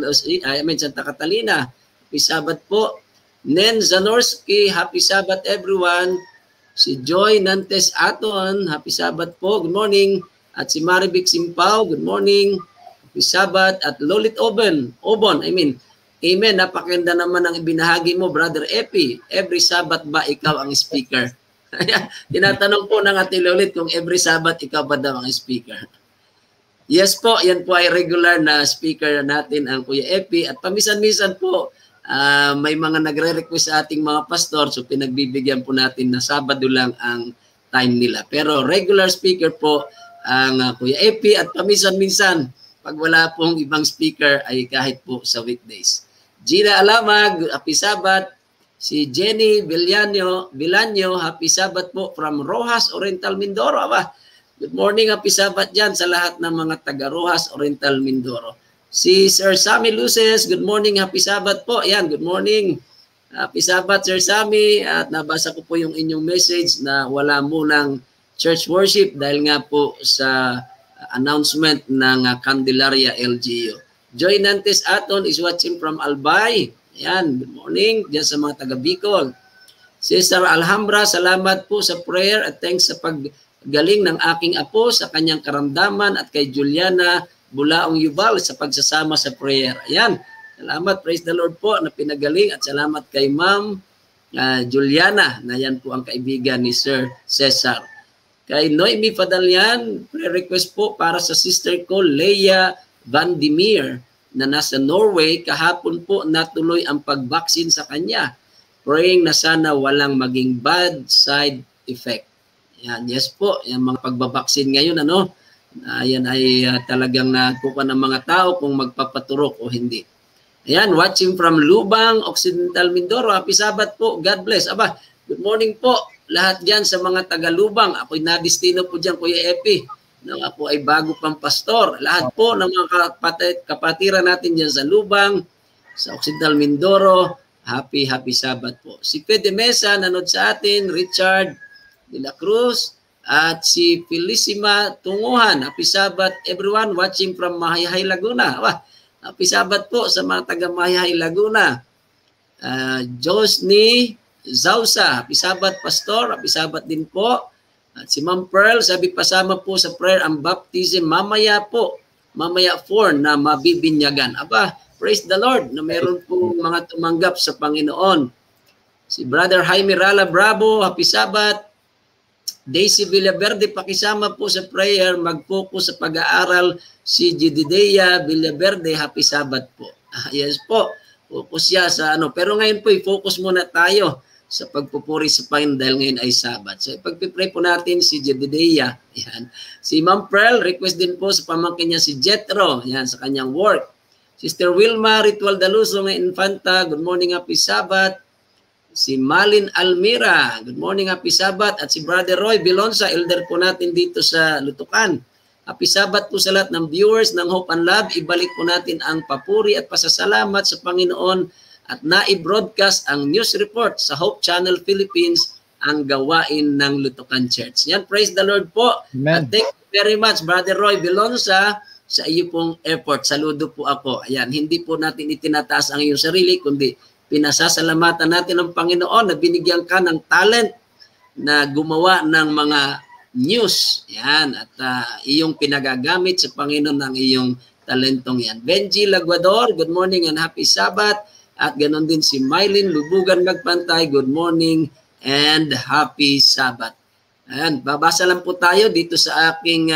Catalina. Happy Sabbath po. Nen Zanorski, Happy Sabbath everyone. Si Joy Nantes Aton, Happy Sabbath po. Good morning. At si Maribik Simpao, good morning. Happy Sabbath. At Lolit Obon, Amen. Napakaganda naman ang ibinahagi mo, Brother Epi. Every Sabbath ba ikaw ang speaker? Tinatanong po ng Ate Lolit kung every Sabbath ikaw ba daw ang speaker. Yes po, yan po ay regular na speaker natin ang Kuya Epi. At pamisan-misan po, may mga nagre-request sa ating mga pastor, so pinagbibigyan po natin na Sabado lang ang time nila. Pero regular speaker po ang Kuya Epi at pamisan-minsan, pag wala pong ibang speaker ay kahit po sa weekdays. Gina Alamag, Happy Sabbath. Si Jenny Vilanyo, Happy Sabbath po from Rojas, Oriental, Mindoro. Good morning, Happy Sabbath dyan sa lahat ng mga taga Rojas, Oriental, Mindoro. Si Sir Sammy Luces, good morning, Happy Sabbath po. Ayan, good morning. Happy Sabbath, Sir Sammy. At nabasa ko po yung inyong message na wala munang church worship dahil nga po sa announcement ng Candelaria LGU. Joy Nantes Aton is watching from Albay. Ayan, good morning dyan sa mga taga Bicol. Sister Alhambra, salamat po sa prayer at thanks sa paggaling ng aking apo sa kanyang karamdaman at kay Juliana Bulaong Yubal sa pagsasama sa prayer. Ayan, salamat, praise the Lord po na pinagaling at salamat kay Ma'am Juliana na yan po ang kaibigan ni Sir Cesar. Kay Noemi Padalyan, prayer request po para sa sister ko, Leia Vandimir, na nasa Norway. Kahapon po natuloy ang pagbaksin sa kanya. Praying na sana walang maging bad side effect. Yan, yes po, yung mga pagbabaksin ngayon, yan ay talagang nagkukuha ng mga tao kung magpapaturok o hindi. Ayan, watching from Lubang, Occidental, Mindoro. Happy Sabbath po, God bless. Good morning po. Lahat dyan sa mga taga-Lubang. Ako'y nadistino po dyan, Kuya Epi. Ako ay bago pang pastor. Lahat po ng mga kapatiran natin dyan sa Lubang, sa Occidental Mindoro, happy Sabbath po. Si Pede Mesa, nanood sa atin, Richard de la Cruz, at si Felicima Tunguhan, happy Sabbath everyone watching from Mahayhay, Laguna. Happy Sabbath po sa mga taga Mahayhay, Laguna. Josny Zausa, happy Sabbath Pastor, happy Sabbath din po. At si Ma'am Pearl, sabi pasama po sa prayer ang baptism mamaya 4 na mabibinyagan. Praise the Lord na meron po mga tumanggap sa Panginoon. Si Brother Jaime Rala Bravo, happy Sabbath. Daisy Villaverde, pakisama po sa prayer, mag-focus sa pag-aaral. Si Judidea Villaverde, happy Sabbath po. Yes po, focus siya sa Pero ngayon po, i-focus muna tayo sa pagpupuri sa Panginoon dahil ngayon ay Sabbath. So, ipag-pray po natin si Jedidiah. Yan. Si Ma'am Pearl, request din po sa pamangkin niya si Jethro. Yan, sa kanyang work. Sister Wilma Ritual Daluso ng Infanta, good morning, happy Sabbath. Si Malin Almira, good morning, happy Sabbath. At si Brother Roy Bilonsa, elder po natin dito sa Lutukan. Happy Sabbath po sa lahat ng viewers ng Hope and Love. Ibalik po natin ang papuri at pasasalamat sa Panginoon at na-broadcast ang news report sa Hope Channel Philippines, ang gawain ng Lutukan Church. Yan, praise the Lord po. Amen. At thank you very much, Brother Roy Bilonsa, sa iyo pong effort. Saludo po ako. Ayan, hindi po natin itinataas ang iyong sarili, kundi pinasasalamatan natin ang Panginoon na binigyan ka ng talent na gumawa ng mga news. Yan, at iyong pinagagamit sa Panginoon ng iyong talentong yan. Benji Laguador, good morning and happy Sabbath. At ganon din si Mylene Lubugan Magpantay, good morning and happy Sabbath. Ayan, babasa lang po tayo dito sa aking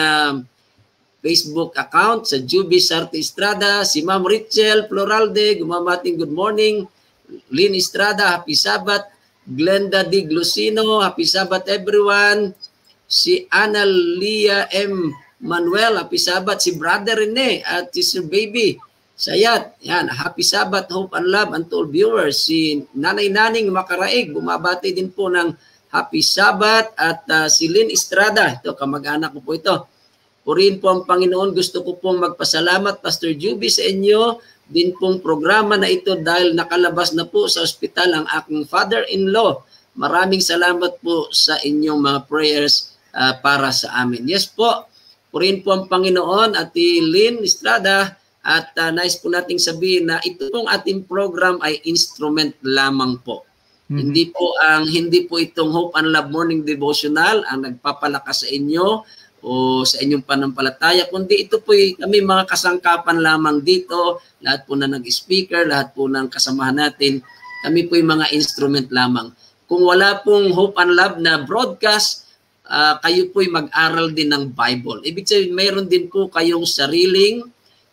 Facebook account sa Juby Sarte Estrada. Si Ma'am Richel Floralde, gumamating good morning. Lynn Estrada, happy Sabbath. Glenda D. Glusino, happy Sabbath everyone. Si Analia M. Manuel, happy Sabbath. Si Brother Rene at si Sir Baby Sayat, yan, happy Sabbath, Hope and Love and to all viewers. Si Nanay Naning Makaraig, bumabati din po ng happy Sabbath. At si Lynn Estrada, ito, kamag-anak ko po ito. Purihin po ang Panginoon, gusto ko pong magpasalamat, Pastor Juby, sa inyo din pong programa na ito dahil nakalabas na po sa ospital ang aking father-in-law. Maraming salamat po sa inyong mga prayers para sa amin. Yes po, purihin po ang Panginoon at Lynn Estrada. At nais po nating sabihin na ito pong ating program ay instrument lamang po. Hindi po itong Hope and Love Morning Devotional ang nagpapalakas sa inyo o sa inyong panampalataya, kundi ito po kami mga kasangkapan lamang dito, lahat po na nag-speaker, lahat po ng kasamahan natin, kami po yung mga instrument lamang. Kung wala pong Hope and Love na broadcast, kayo po'y mag-aral din ng Bible. Ibig sabihin, mayroon din po kayong sariling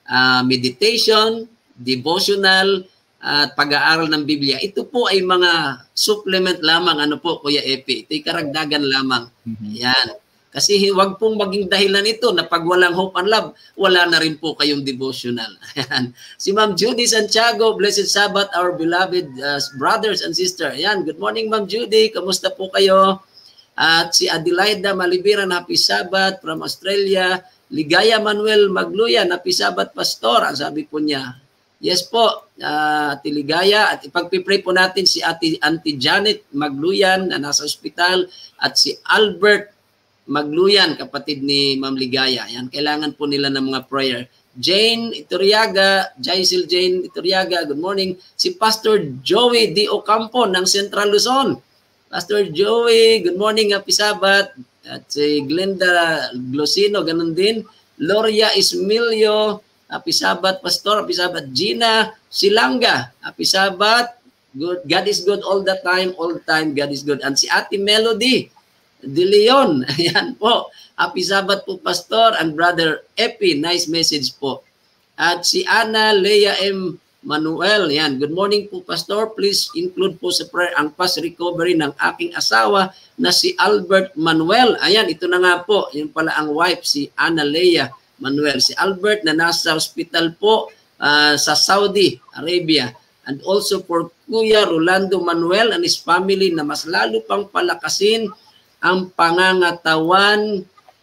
meditation, devotional, at pag-aaral ng Biblia. Ito po ay mga supplement lamang, Kuya Epi. Ito'y karagdagan lamang. Yan. Kasi huwag pong maging dahilan ito na pag walang Hope and Love, wala na rin po kayong devotional. Yan. Si Ma'am Judy Santiago, blessed Sabbath, our beloved brothers and sisters. Yan. Good morning, Ma'am Judy. Kamusta po kayo? At si Adelaida Malibiran, happy Sabbath from Australia. Ligaya Manuel Magluyan, happy Sabbath Pastor, ang sabi po niya. Yes po, Ate Ligaya. At ipagpipray po natin si Auntie Janet Magluyan na nasa ospital at si Albert Magluyan, kapatid ni Ma'am Ligaya. Yan, kailangan po nila ng mga prayer. Jane Iturriaga, Jaisel Jane Iturriaga, good morning. Si Pastor Joey D. Ocampo ng Central Luzon. Pastor Joey, good morning, happy Sabbath. At si Glenda Glosino, ganun din. Loria Ismilio, happy Sabbath, Pastor. Happy Sabbath. Gina Silanga, happy Sabbath. Good. God is good all the time. All the time, God is good. And si Ate Melody De Leon, ayan po. Happy Sabbath po, Pastor. And Brother Epi, nice message po. At si Ana Leia M. Manuel, yan. Good morning po, Pastor. Please include po sa prayer ang fast recovery ng aking asawa na si Albert Manuel. Ayan, ito na nga po. Yun pala ang wife, si Ana Leia Manuel. Si Albert na nasa hospital po sa Saudi Arabia. And also for Kuya Rolando Manuel and his family na mas lalo pang palakasin ang pangangatawan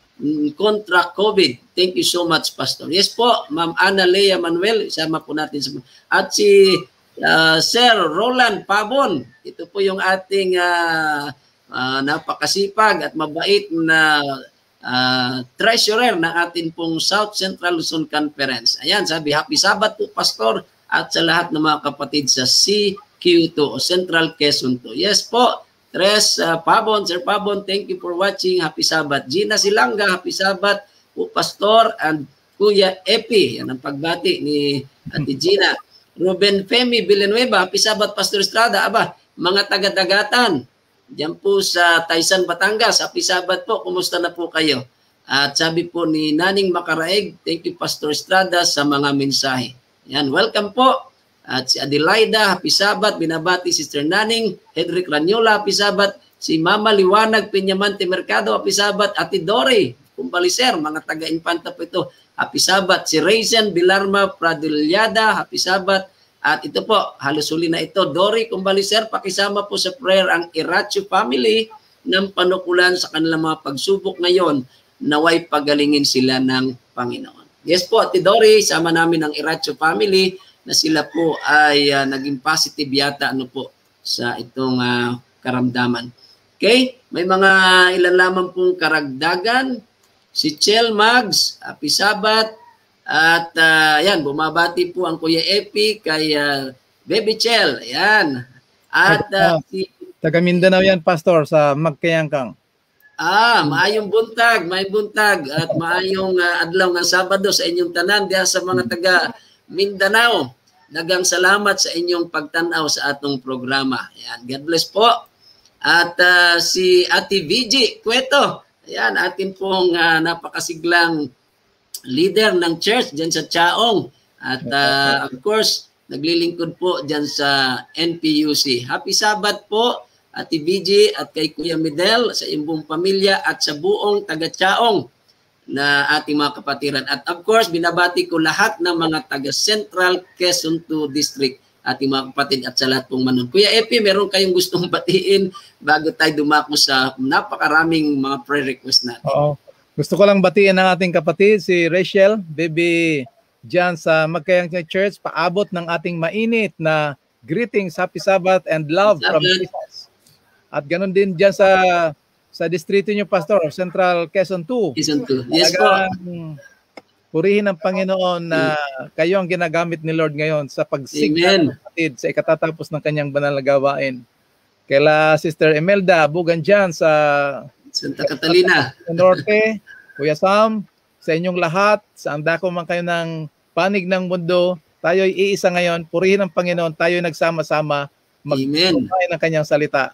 kontra COVID. Thank you so much, Pastor. Yes po, Ma'am Ana Leia Manuel, isama po natin sa... At si Sir Roland Pabon, ito po yung ating napakasipag at mabait na treasurer ng ating pong South Central Luzon Conference. Ayan, sabi, happy Sabat po, Pastor, at sa lahat ng mga kapatid sa CQ2 o Central Quezon 2. Yes po, Tres Pabon, Sir Pabon, thank you for watching. Happy Sabat. Gina Silanga, happy Sabat po, Pastor, and Kuya Epi. Yan ang pagbati ni Ate Gina. Ruben Femi Villanueva, happy Sabat, Pastor Estrada. Aba, mga taga-dagatan, diyan po sa Taysan, Batangas, happy Sabat po. Kumusta na po kayo? At sabi po ni Naning Makaraig, thank you, Pastor Estrada, sa mga mensahe. Yan, welcome po. At si Adelaida, happy Sabat. Binabati Sister Naning. Hedrick Ranyola, happy Sabat. Si Mama Liwanag Pinyamante Mercado, happy Sabat. Ate Dory Kumbaliser, mga taga-Infanta po ito, happy Sabat. Si Raizen Bilarma Pradillada, happy Sabat. At ito po, halos huli na ito, Dory Kumbaliser, pakisama po sa prayer ang Iracho family ng panukulan sa kanilang mga pagsubok ngayon, naway pagalingin sila ng Panginoon. Yes po, Ate Dory, sama namin ang Iracho family na sila po ay naging positive yata sa itong karamdaman. Okay, may mga ilan lamang pong karagdagan. Si Chel Mags, happy Sabat. At yan, bumabati po ang Kuya Epi kay Baby Chel. Ayan. At si Taga Mindanao yan, Pastor, sa Magkayangkang. Maayong buntag, may buntag at maayong adlaw ng Sabado sa inyong tanan diha sa mga taga Mindanao. Daghang salamat sa inyong pagtanaw sa atong programa. Ayan, God bless po. At si Ate VG Cueto, ayan, atin pong napakasiglang leader ng church dyan sa Chaong. At of course, naglilingkod po dyan sa NPUC. Happy Sabat po, Ate BG at kay Kuya Midel, sa inyong pamilya at sa buong taga-Chaong na ating mga kapatiran. At of course, binabati ko lahat ng mga taga-Central Quezon 2 District, ating mga kapatid at sa lahat pong manon. Kuya Epi, meron kayong gustong batiin bago tayo dumako sa napakaraming mga prayer request natin? Oo. Gusto ko lang batiin ng ating kapatid, si Rachel, baby dyan sa Magkayangkang Church, paabot ng ating mainit na greetings, happy Sabbath and love from Jesus. At ganun din dyan sa distrito nyo, Pastor, Central Quezon 2. Quezon 2. Yes po. Purihin ng Panginoon na kayo ang ginagamit ni Lord ngayon sa pagsigla ng kapatid sa ikatatapos ng kanyang banal na gawain. Kaila Sister Imelda, bugan dyan sa Santa Catalina, sa Norte, Kuya Sam, sa inyong lahat, saan dako man kayo ng panig ng mundo, tayo ay iisa ngayon, purihin ng Panginoon, tayo nagsama-sama mag-purihin ng kanyang salita.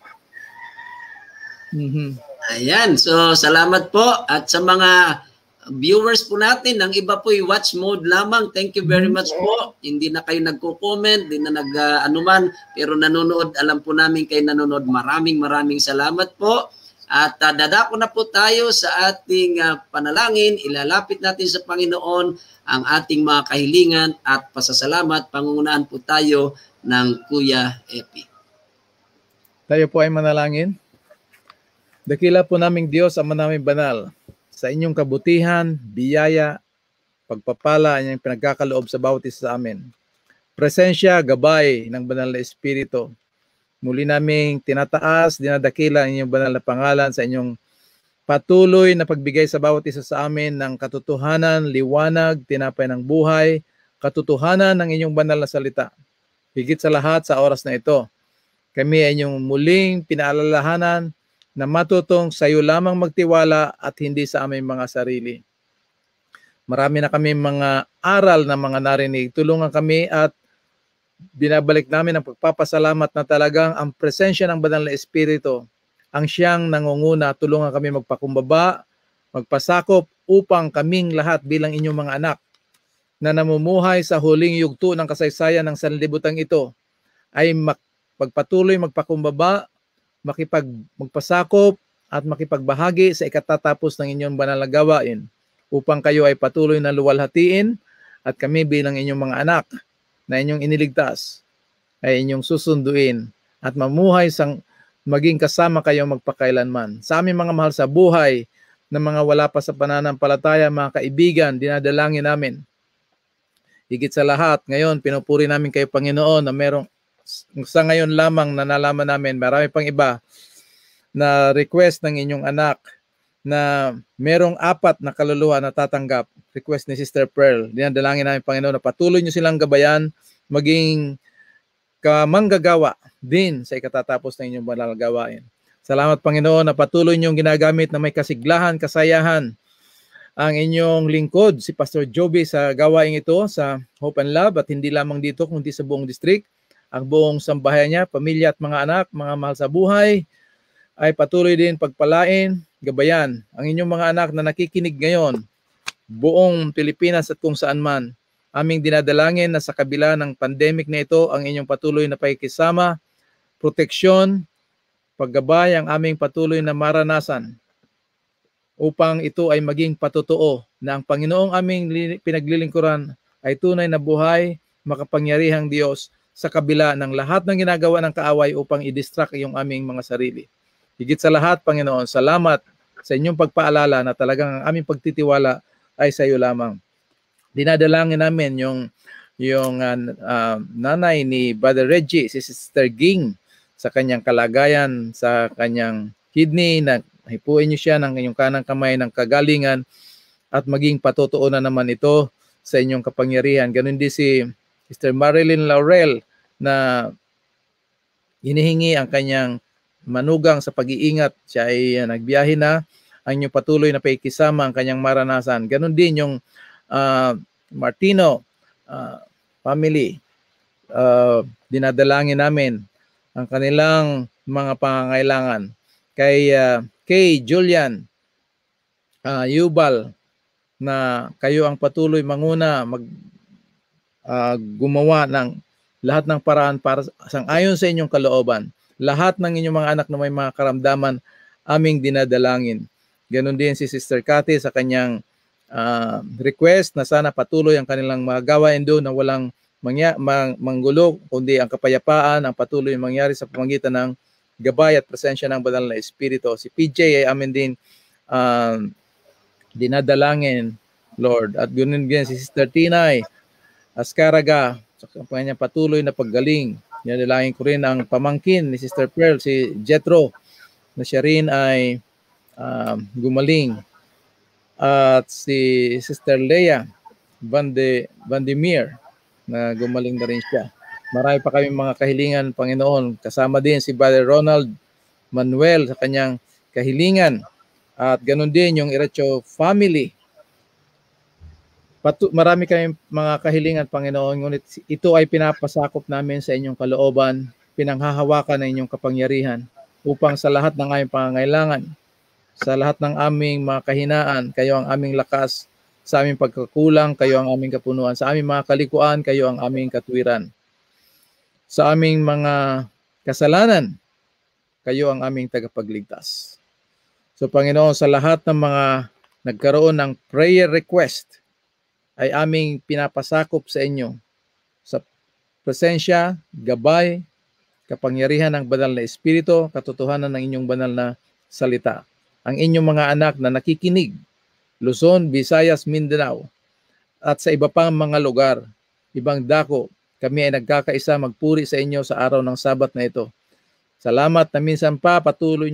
Ayan, so salamat po at sa mga viewers po natin, ang iba po watch mode lamang. Thank you very much po. Hindi na kayo nagko-comment, hindi na nag-anuman, pero nanonood, alam po namin kayo nanonood. Maraming salamat po. At dadako na po tayo sa ating panalangin. Ilalapit natin sa Panginoon ang ating mga kahilingan at pasasalamat. Pangungunahan po tayo ng Kuya Epi. Tayo po ay manalangin. Dakila po naming Diyos, Ama naming banal, sa inyong kabutihan, biyaya, pagpapala, inyong pinagkakaloob sa bawat isa sa amin. Presensya, gabay ng banal na Espiritu. Muli naming tinataas, dinadakila ang inyong banal na pangalan sa inyong patuloy na pagbigay sa bawat isa sa amin ng katotohanan, liwanag, tinapay ng buhay, katotohanan ng inyong banal na salita. Higit sa lahat sa oras na ito, kami ay inyong muling pinaalalahanan na matutong sa iyo lamang magtiwala at hindi sa aming mga sarili. Marami na kami mga aral na mga narinig. Tulungan kami at binabalik namin ang pagpapasalamat na talagang ang presensya ng banal na Espiritu ang siyang nangunguna. Tulungan kami magpakumbaba, magpasakop upang kaming lahat bilang inyong mga anak na namumuhay sa huling yugto ng kasaysayan ng sanlibutan ito ay magpatuloy magpakumbaba, magpasakop at makipagbahagi sa ikatatapos ng inyong banal na gawain upang kayo ay patuloy na luwalhatiin at kami bilang inyong mga anak na inyong iniligtas ay inyong susunduin at mamuhay sang maging kasama kayo magpakailanman. Sa aming mga mahal sa buhay na mga wala pa sa pananampalataya, mga kaibigan, dinadalangin namin. Higit sa lahat, ngayon, pinupuri namin kayo, Panginoon, na merong, sa ngayon lamang na nalaman namin, marami pang iba na request ng inyong anak na merong 4 na kaluluwa na tatanggap. Request ni Sister Pearl. Dinadalangin namin, Panginoon, na patuloy nyo silang gabayan, maging kamanggagawa din sa ikatatapos ng inyong banal gawain. Salamat, Panginoon, na patuloy niyong ginagamit na may kasiglahan, kasayahan ang inyong lingkod, si Pastor Joby, sa gawain ito sa Hope and Love, at hindi lamang dito, kundi sa buong district. Ang buong sambahayan niya, pamilya at mga anak, mga mahal sa buhay, ay patuloy din pagpalain, gabayan ang inyong mga anak na nakikinig ngayon, buong Pilipinas at kung saan man. Aming dinadalangin na sa kabila ng pandemic na ito, ang inyong patuloy na pakikisama, proteksyon, paggabay ang aming patuloy na maranasan upang ito ay maging patotoo na ang Panginoong aming pinaglilingkuran ay tunay na buhay, makapangyarihang Diyos sa kabila ng lahat ng ginagawa ng kaaway upang i-distract yung aming mga sarili. Higit sa lahat, Panginoon, salamat sa inyong pagpaalala na talagang ang aming pagtitiwala ay sa iyo lamang. Dinadalangin namin yung nanay ni Brother Reggie, si Sister Ging, sa kanyang kalagayan, sa kanyang kidney, na hipuin niyo siya ng inyong kanang kamay ng kagalingan at maging patotoo na naman ito sa inyong kapangyarihan. Ganun din si Sister Marilyn Laurel na hinihingi ang kanyang manugang sa pag-iingat. Siya ay nagbiyahe na, ang inyong patuloy na pakikisama ang kanyang maranasan. Ganun din yung Martino family. Dinadalangin namin ang kanilang mga pangangailangan. Kay Julian Yubal, na kayo ang patuloy manguna gumawa ng lahat ng paraan para sang-ayon sa inyong kalooban. Lahat ng inyong mga anak na may mga karamdaman, aming dinadalangin. Ganon din si Sister Cathy sa kanyang request na sana patuloy ang kanilang mga gawain doon na walang manggulo, kundi ang kapayapaan ang patuloy mangyari sa pamamagitan ng gabay at presensya ng banal na Espiritu. Si PJ ay amin din dinadalangin, Lord. At ganoon din si Sister Tinay Ascaraga sa kanyang patuloy na paggaling. Dinadalangin ko rin ang pamangkin ni Sister Pearl, si Jethro, na siya rin ay gumaling. At si Sister Leia Vandemir, na gumaling na rin siya. Marami pa kami mga kahilingan, Panginoon. Kasama din si Brother Ronald Manuel sa kanyang kahilingan. At ganun din yung Iracho family. Marami kami mga kahilingan, Panginoon. Ngunit ito ay pinapasakop namin sa inyong kalooban, pinanghahawakan ng inyong kapangyarihan upang sa lahat ng aming pangangailangan, sa lahat ng aming mga kahinaan, kayo ang aming lakas. Sa aming pagkakulang, kayo ang aming kapunuan. Sa aming mga kalikuan, kayo ang aming katuwiran. Sa aming mga kasalanan, kayo ang aming tagapagligtas. So Panginoon, sa lahat ng mga nagkaroon ng prayer request, ay aming pinapasakop sa inyo sa presensya, gabay, kapangyarihan ng banal na Espiritu, katotohanan ng inyong banal na salita. Ang inyong mga anak na nakikinig, Luzon, Visayas, Mindanao, at sa iba pang mga lugar, ibang dako, kami ay nagkakaisa magpuri sa inyo sa araw ng Sabat na ito. Salamat na minsan pa,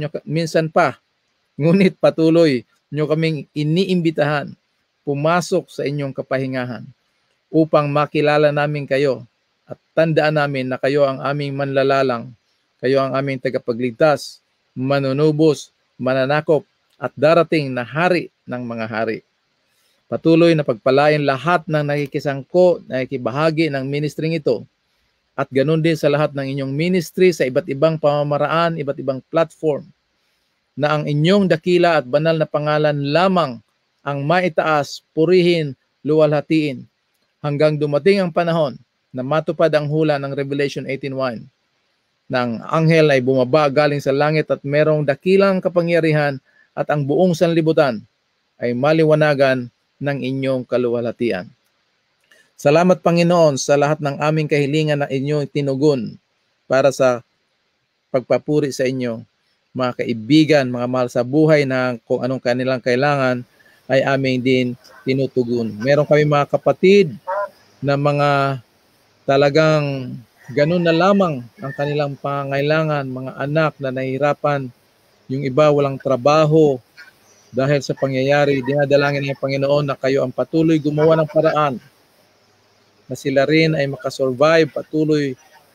ngunit patuloy nyo kaming iniimbitahan, pumasok sa inyong kapahingahan upang makilala namin kayo at tandaan namin na kayo ang aming manlalalang, kayo ang aming tagapagligtas, manunubos, mananakop, at darating na hari ng mga hari. Patuloy na pagpalain lahat ng nakikisangko, nakikibahagi ng ministring ito, at ganun din sa lahat ng inyong ministry sa iba't ibang pamamaraan, iba't ibang platform, na ang inyong dakila at banal na pangalan lamang ang maitaas, purihin, luwalhatiin, hanggang dumating ang panahon na matupad ang hula ng Revelation 18:1, na ang anghel ay bumaba galing sa langit at merong dakilang kapangyarihan at ang buong sanlibutan ay maliwanagan ng inyong kaluwalhatian. Salamat, Panginoon, sa lahat ng aming kahilingan na inyong tinugon para sa pagpapuri sa inyo. Mga kaibigan, mga mahal sa buhay na kung anong kanilang kailangan ay aming din tinutugon. Meron kami mga kapatid na mga talagang ganun na lamang ang kanilang pangailangan, mga anak na nahihirapan, yung iba walang trabaho dahil sa pangyayari. Dinadalangin ng Panginoon na kayo ang patuloy gumawa ng paraan na sila rin ay makasurvive, patuloy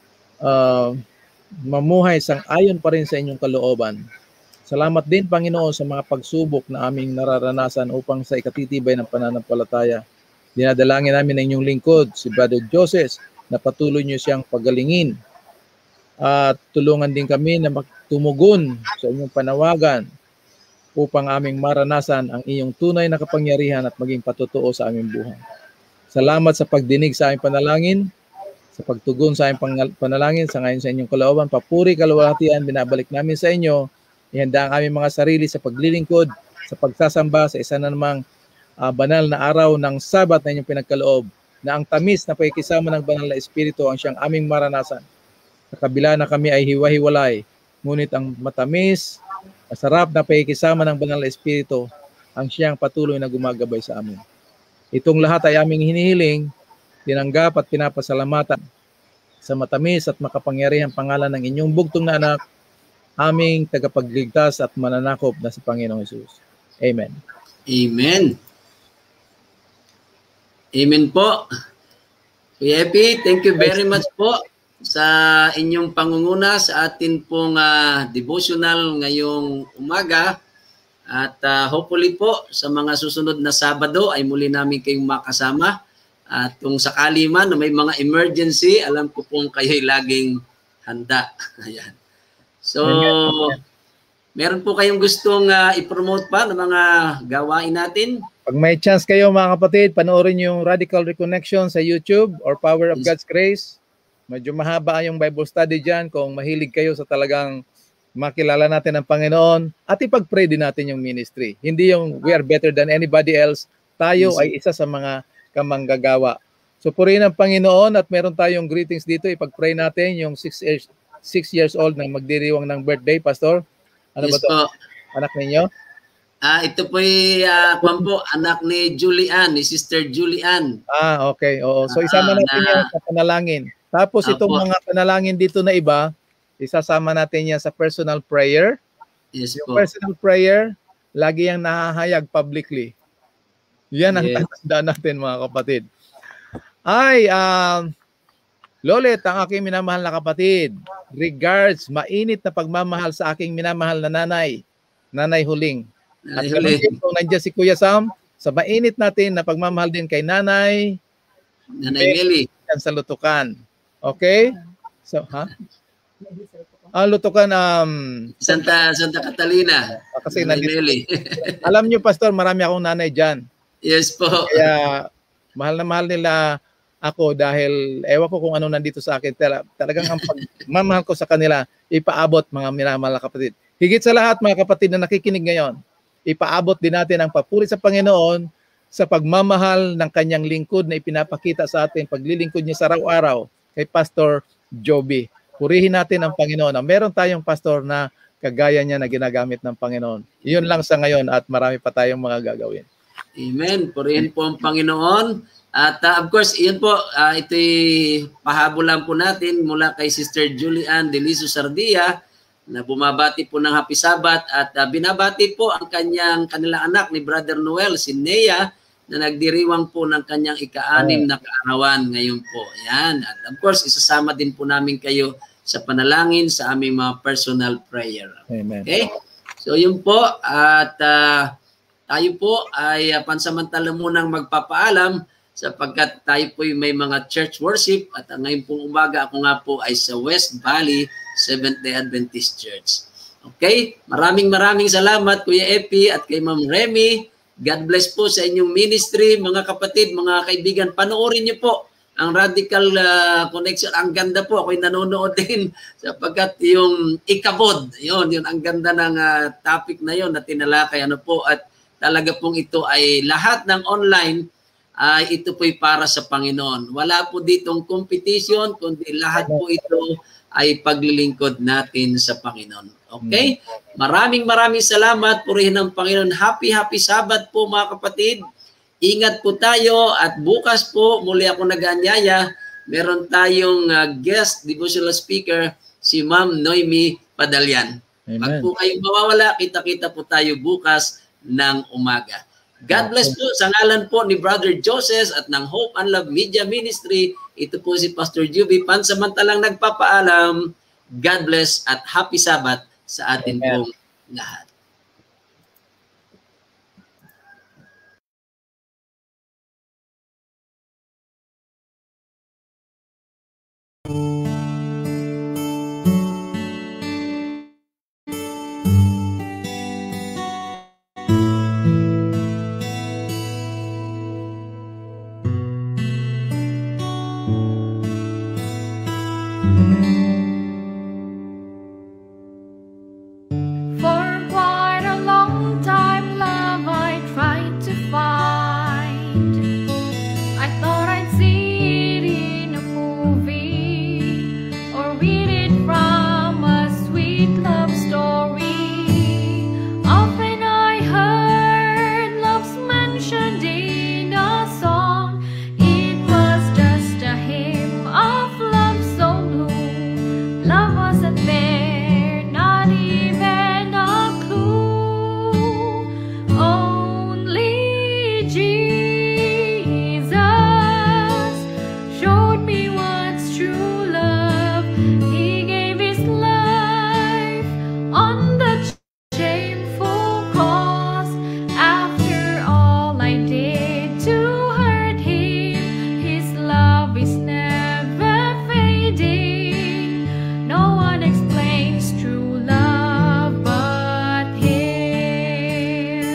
mamuhay sang-ayon pa rin sa inyong kalooban. Salamat din, Panginoon, sa mga pagsubok na aming nararanasan upang sa ikatitibay ng pananampalataya. Dinadalangin namin ang inyong lingkod, si Brother Joseph, na patuloy niyo siyang pagalingin. At tulungan din kami na tumugon sa inyong panawagan upang aming maranasan ang iyong tunay na kapangyarihan at maging patotoo sa aming buhay. Salamat sa pagdinig sa aming panalangin, sa pagtugon sa aming panalangin, sa ngayon sa inyong kalooban. Papuri, kaluwalhatian, binabalik namin sa inyo. Ihanda ang aming mga sarili sa paglilingkod, sa pagsasamba, sa isa na namang banal na araw ng Sabat na inyong pinagkaloob, na ang tamis na pakikisama ng banal na Espiritu ang siyang aming maranasan. Sa kabila na kami ay hiwa-hiwalay, ngunit ang matamis, masarap na pakikisama ng banal na Espiritu ang siyang patuloy na gumagabay sa amin. Itong lahat ay aming hinihiling, tinanggap at pinapasalamatan sa matamis at makapangyarihang pangalan ng inyong bugtong na anak, aming tagapagligtas at mananakop na si Panginoong Hesus. Amen. Amen. Amen po. Kuya Epi, thank you very much po sa inyong pangunguna sa atin pong devotional ngayong umaga. At hopefully po sa mga susunod na Sabado ay muli namin kayong makasama. At kung sakali man na may mga emergency, alam ko pong kayo'y laging handa. Ayan. So, meron po kayong gustong i-promote pa ng mga gawain natin? Pag may chance kayo mga kapatid, panoorin yung Radical Reconnection sa YouTube or Power of God's Grace. Medyo mahaba yung Bible study dyan kung mahilig kayo sa talagang makilala natin ang Panginoon at ipag-pray din natin yung ministry. Hindi yung we are better than anybody else. Tayo ay isa sa mga kamanggagawa. So purihin ang Panginoon at meron tayong greetings dito. Ipag-pray natin yung 6 years old na magdiriwang ng birthday, Pastor. Ano ba to? Anak ninyo? Ito po anak ni Julian, ni Sister Julian. Okay. Oo. So isama natin yan sa panalangin. Tapos itong mga panalangin dito na iba, isasama natin yan sa personal prayer. Yes yung po. Personal prayer, lagi yang nahahayag publicly. Yan ang tandaan natin mga kapatid. Lolet, ang aking minamahal na kapatid. Regards, mainit na pagmamahal sa aking minamahal na nanay. Nanay Huling. At kung nandiyan si Kuya Sam, sa mainit natin na pagmamahal din kay Nanay Meli. Sa Lutukan. Okay? So, Lutukan, Santa Catalina. Kasi Meli. Alam nyo, Pastor, marami akong nanay dyan. Yes po. Kaya, mahal na mahal nila ako dahil ewan ko kung ano nandito sa akin. Talagang ang pagmamahal ko sa kanila, ipaabot mga minamahal na kapatid. Higit sa lahat, mga kapatid na nakikinig ngayon, ipaabot din natin ang papuri sa Panginoon sa pagmamahal ng kanyang lingkod na ipinapakita sa atin, paglilingkod niya sa araw-araw kay Pastor Joby. Purihin natin ang Panginoon. Meron tayong pastor na kagaya niya na ginagamit ng Panginoon. Iyon lang sa ngayon at marami pa tayong mga gagawin. Amen. Purihin po ang Panginoon. At of course, iyon po, ito'y pahabulan po natin mula kay Sister Julian Deliso Sardia, na bumabati po ng Happy Sabat at binabati po ang kanilang anak ni Brother Noel, si Nea, na nagdiriwang po ng kanyang ika-6 na kaarawan ngayon po. Yan. At of course, isasama din po namin kayo sa panalangin sa aming mga personal prayer. Amen. Okay? So yun po. At tayo po ay pansamantala munang magpapaalam sapagkat tayo po may mga church worship at ngayon pong umaga ako nga po ay sa West Valley Seventh-day Adventist Church. Okay? Maraming salamat Kuya Epi at kay Ma'am Remy. God bless po sa inyong ministry, mga kapatid, mga kaibigan. Panoorin niyo po ang Radical Connection. Ang ganda po. Ako'y nanonood din sapagkat yung ikabod, yun ang ganda ng topic na yun na tinalakay. At talaga pong ito ay lahat ng online ay ito po'y para sa Panginoon. Wala po ditong competition, kundi lahat po ito ay paglilingkod natin sa Panginoon. Okay? Maraming salamat. Purihin ng Panginoon. Happy Sabat po mga kapatid. Ingat po tayo at bukas po muli ako nag-aanyaya. Meron tayong guest devotional speaker, si Ma'am Noemi Padalyan. Pag Amen. po kayong mawawala, kita-kita po tayo bukas ng umaga. God bless po sa ngalan po ni Brother Joseph at ng Hope and Love Media Ministry. Ito po si Pastor Juby, pansamantalang nagpapaalam. God bless at happy Sabbath sa atin Amen. pong lahat. For quite a long time, love I tried to find. I thought I'd see it in a movie or read it from a sweet love story. Often I heard love's mentioned in a song. It was just a hymn of love so blue. Love wasn't there, not even a clue. Only Jesus showed me what's true love. He gave his life on the shameful cross. After all I did to hurt him, his love is never fading. No one explains true love but him.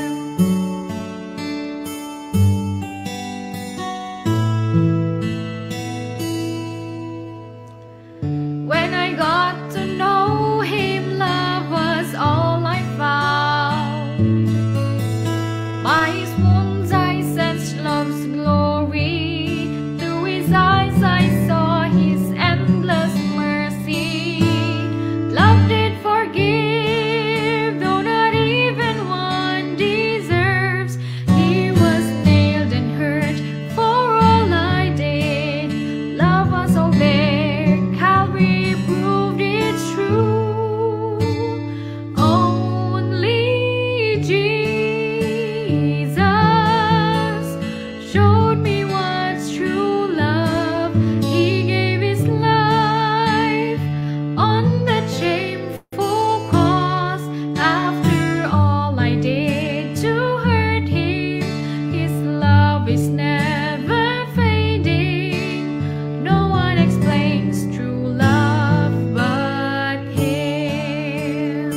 When I got to know him, love was all I found. By his wounds I sensed love's glory. Through his eyes I saw his endless mercy. Love did forgive, though not even one deserves. He was nailed and hurt for all I did. Love was all there, Calvary proved it's true. Only Jesus showed me what's true love. He gave his life on that shameful cross. After all I did to hurt him, his love is never fading. No one explains true love but him.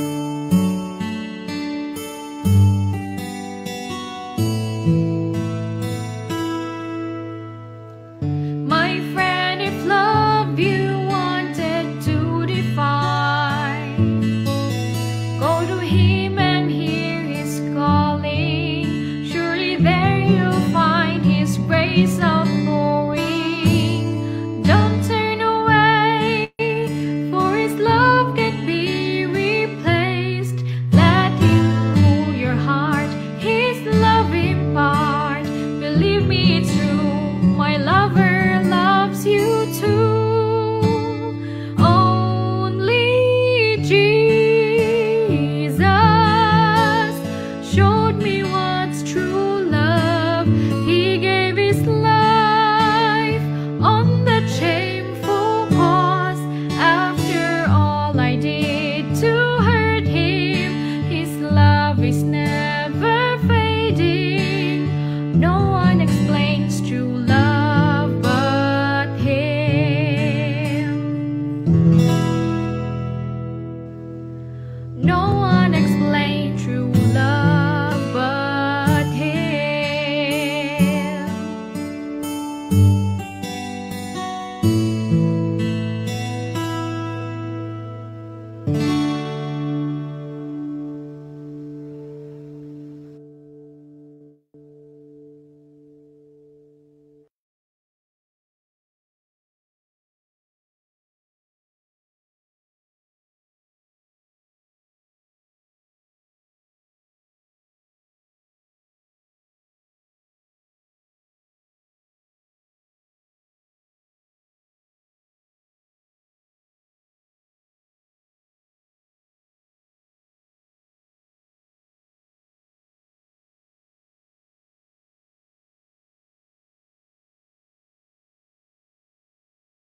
My friend, if love you wanted to define, go to him and hear his calling. Surely there you'll find his grace outpouring. Don't turn away, for his love can be replaced. Let him cool your heart, his love impart. Believe me, it's true, my lover